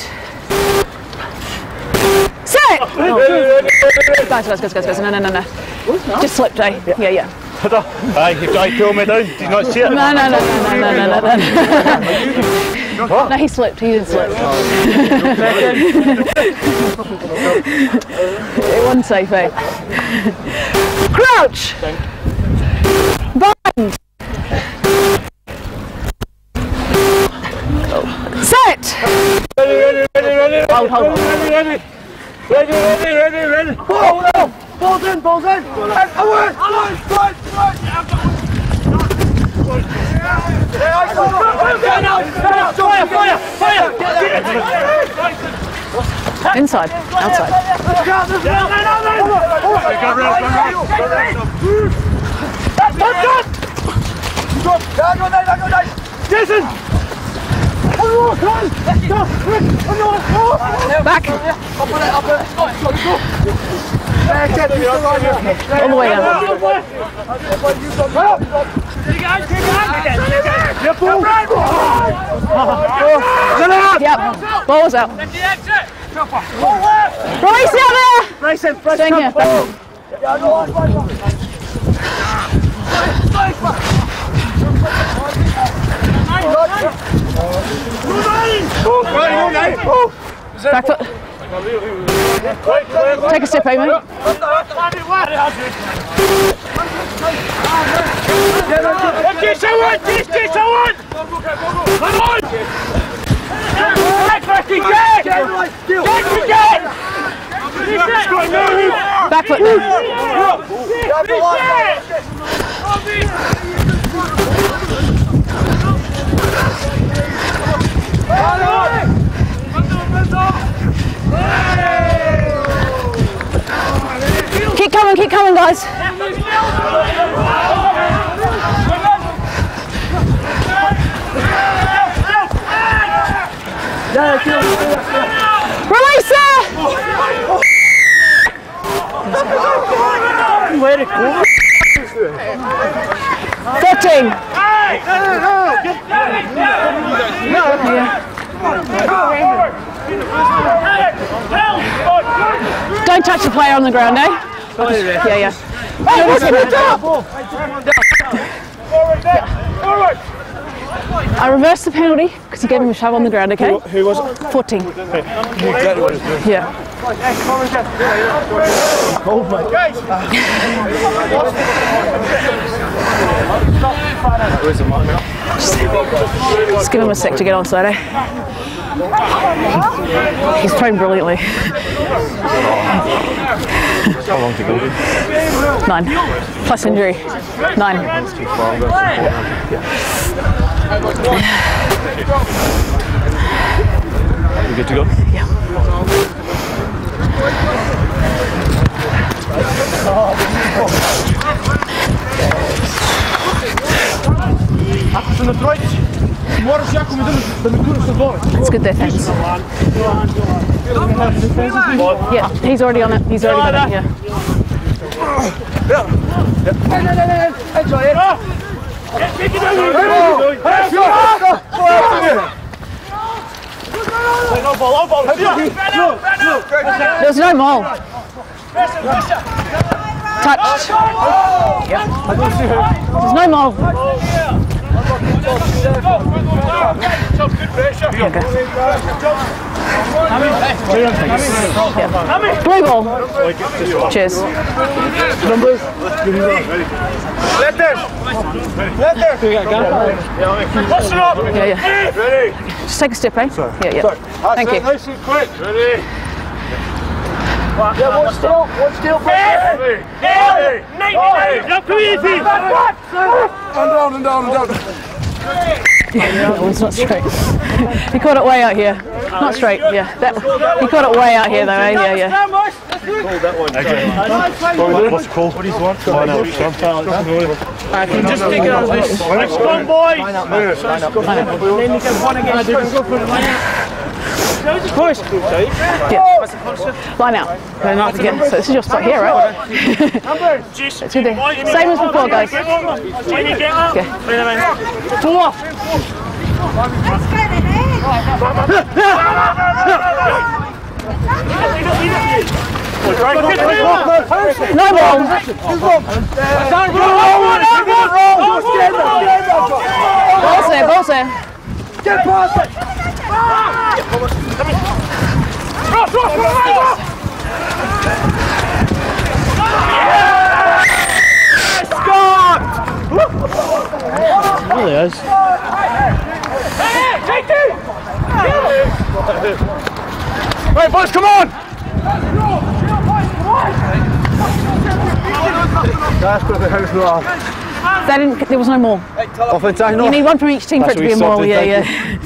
Set. Guys, guys, guys, guys, guys. No, no, no, no. Just slipped, eh? Yeah, yeah. Aye, you tried to pull me down. Did you not see it? No, no, no, no, no, no, no, no. No, he slipped. He did slip. It wasn't safe, eh? Crouch. Bind. Set. Ready, ready, ready, ready. Hold, hold, hold. Ready, ready. Ready, ready, ready, ready. Ball in, balls in, balls in. Away, away, away. Fire, fire, fire. Inside, outside. Jason! Back. All the way down. Yep. Ball was out. Release out there. Staying here. Back foot. Take a step, eh, mate? Back foot now. Keep coming, keep coming, guys. Release her! Footing. Don't touch the player on the ground, eh? Just, yeah, yeah. I reversed the penalty because he gave him a shove on the ground, okay? Who was it? fourteen. Exactly what it is. Yeah. Oh my God. Where's the mark now? Just give him a sec to get onside, eh? He's trained brilliantly. How long to go? Nine. Plus injury. Nine. You good to go? Yeah. That's good there, thanks. Yeah, he's already on it. He's already got it, yeah. There was no maul. Touched. Yeah. There's no maul. Okay. Yeah. Blue ball. Cheers. Numbers. Let there. Let there. Push it up. Yeah, yeah. Ready. Just take a step, eh? Sorry. Yeah, yeah. Sorry. Thank you. Nice and quick. Ready. Yeah, watch still. Watch still. Ready. Ready. Now come easy. And down and down and down. Yeah, that one's not straight. He caught it way out here. Not straight, yeah. That, he caught it way out here though, eh? Yeah, yeah. What's it called? What do you want? Line out. I can just take it out of this. Let's go, boys! Line up. Then you can one against Boys! Yeah. Line out. Line out again. So this is your spot here, right? It's good there. Same as before, guys. When you get up, Okay. four! Let's get it in! No ball. Ball's there, ball's there. Get past it! There he is. Right, boys, come on! That's got the house no. That didn't, there was no more. Offense, I know. You need one from each team for it to be a more, yeah, yeah.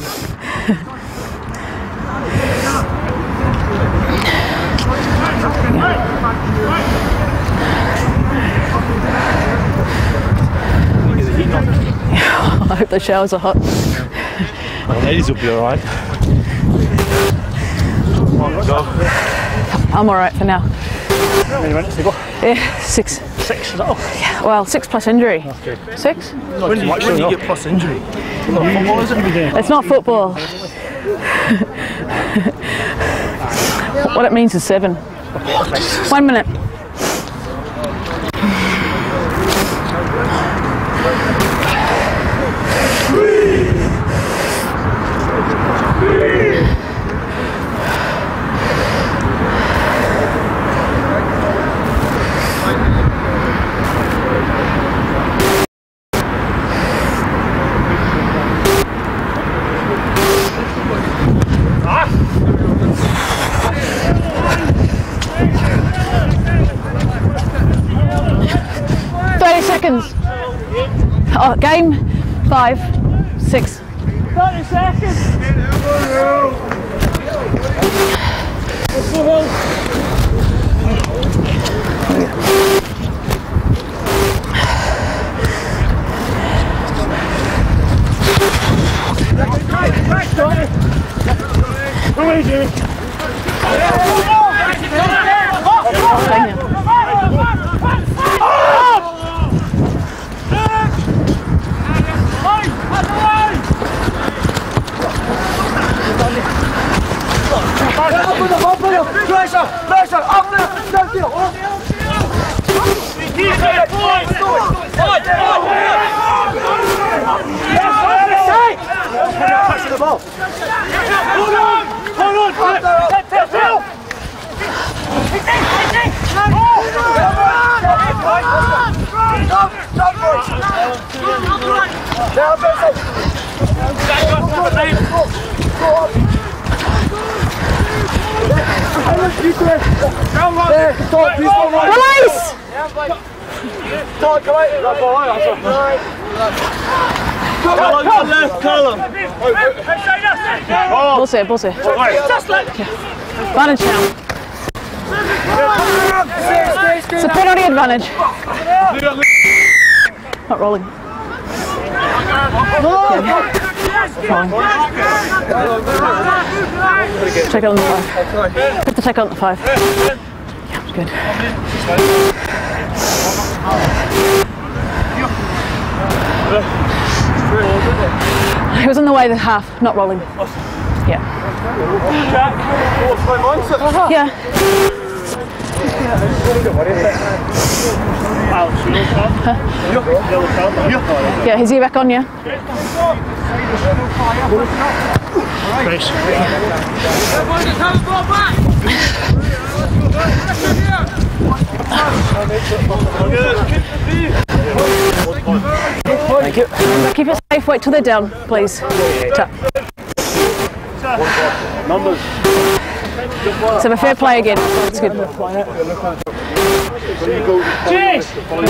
I hope the showers are hot. The ladies will be alright. I'm alright for now. How many minutes to go? Yeah, six. Six? Oh. Yeah, well, six plus injury. Okay. Six? When do you, when do you get plus injury? Not football, is it? It's not football. What it means is seven. One minute. thirty seconds. Oh, game five, six. thirty seconds! Pressure! Pressure! Up there! Stand still! Touch the ball! Hold on! Hold on! Stand still! Stop! Stop, boys! Now, Release! Todd, come out! That ball out, Column, your left column! Ball's here, ball's here. Just let Advantage now. It's a penalty advantage. Not rolling. Yeah. Take it on the five. Have to take it on the five. Yeah, it's good. He was on the way to half, not rolling. Yeah. Yeah. Yeah, is he back on you? Nice. Thank you. Keep it safe, wait till they're down, please. Tap. Numbers. So a fair play again. That's good. Chase!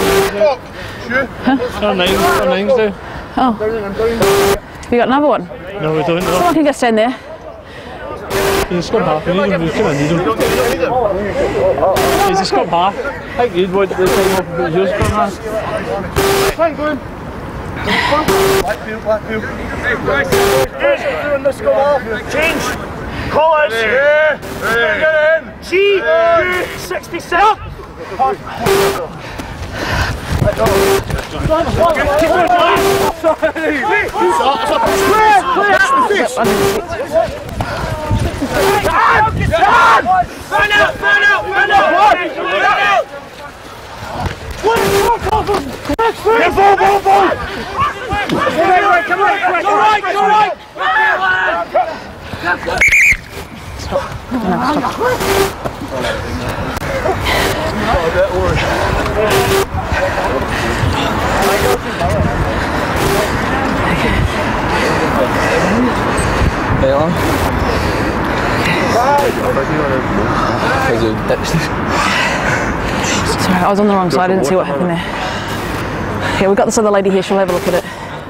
Our nines, our nines do. Oh. Have you got another one? No, we don't. Someone can go stand there. He's got half. We need him. We kind of need him. He's just got half. I think you'd want the time off if it was yours got half. Fine, go in. Black field, black field. Doing this go off. Change. Call it. Yeah. Get in. G. sixty-six. Run out, run out, run out! Run out! Get ball, ball, ball! Come right, come right, go right, go right! Sorry, I was on the wrong side, I didn't see what happened there. Yeah, we've got this other lady here, she'll have a look at it.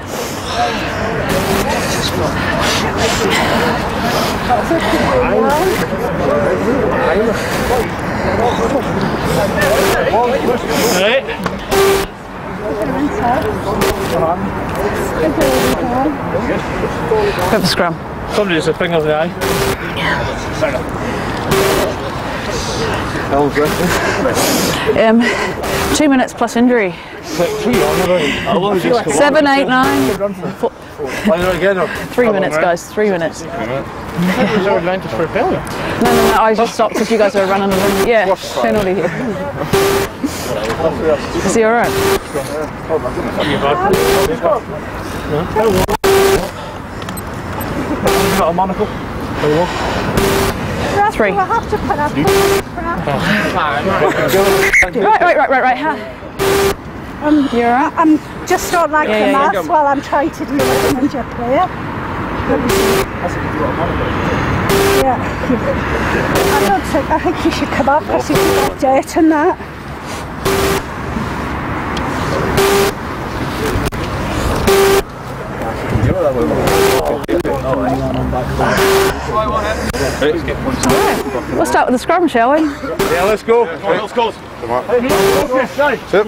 Right. Have a scrum. Somebody just a finger in the eye. Um, two minutes plus injury. Seven, eight, nine. Four. Three minutes, guys. Three minutes. No, no, no. I just stopped because you guys were running around. Yeah, penalty here. Is he all right? Got a monocle. Three. I have to put up. Right, right, right, right, right. Huh? Um, You're all right? I'm just not like Yeah, the yeah, maths yeah. while I'm trying to do an injured player. Yeah. I don't think, I think you should come up because you've got dirt in that. Alright, we'll start with the scrum, shall we? Yeah, let's go. Right, let's go. Come on. Sit.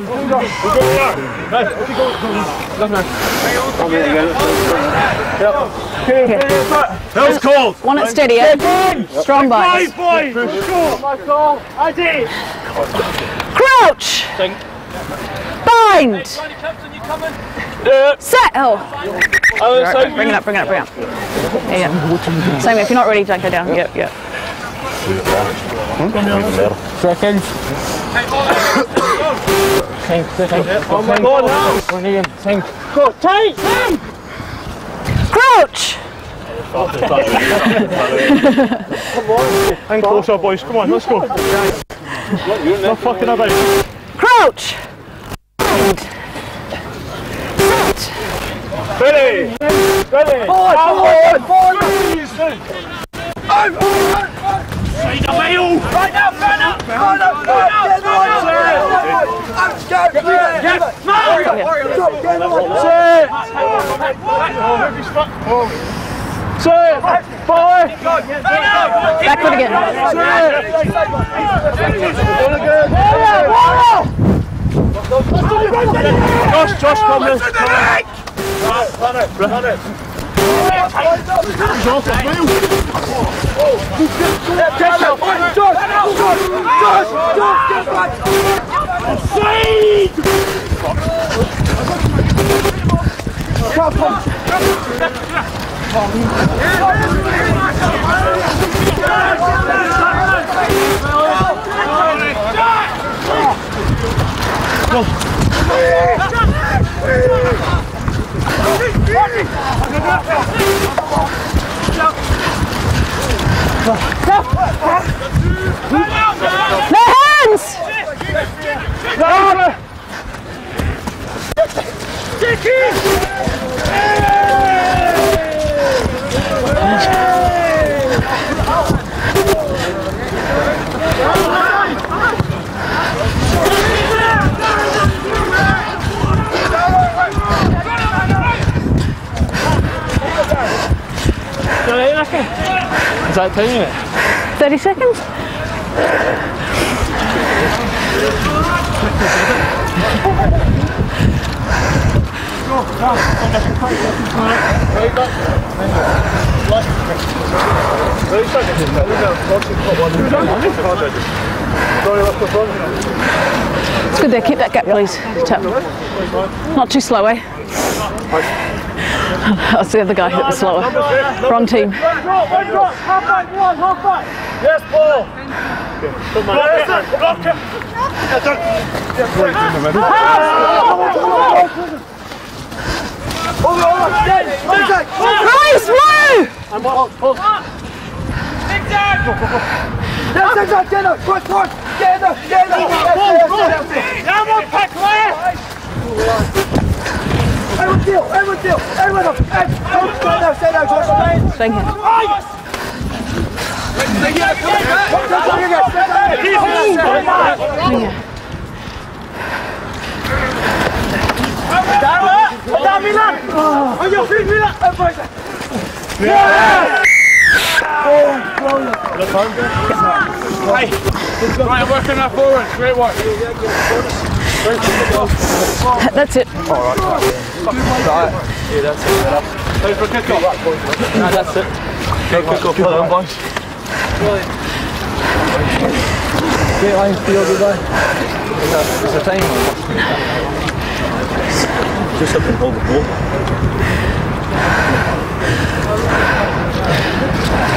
That was cold. Want it steady, eh? Strong bites. Boys, let's go. Let's go. I did. Crouch! Bind! Settle! Right, bring it up, bring it up, bring it up. Yeah, yeah. Same, if you're not ready, don't go down. Yep, yep. Seconds. Think, think, think. Oh my God, now. We're in. Think. Go, tight! Crouch! Come on. Hang closer, boys. Come on, let's go. No fucking about. Crouch! Bind! Set! Ready! Ready! Forward, forward, forward! Side the wheel! Right now, right now! Right now, right now! I'm scared! Get Sit! Forward! Backward again. Josh, Josh, come in! Run it, run it! Go! No hands! Is that timing it? thirty seconds? It's good there, keep that gap please. Tap. Not too slow, eh? That's the other guy that was slower. Wrong team. Yes, Paul. Nice, Blue! Yes, exact, get up, push, push, get up, get up, come on, pack left! Everyone deal, everyone deal, everyone up, stay down, stay down, Jordan. Thank you. Down, Milan! On your feet, Milan! Yeah! Right, right, working that forward. Great work. That's it. Alright, yeah, that's it. Time for a kick off. No, that's it. Go kick off, well done, boys. Great line field today. There's a time on just up and hold the ball.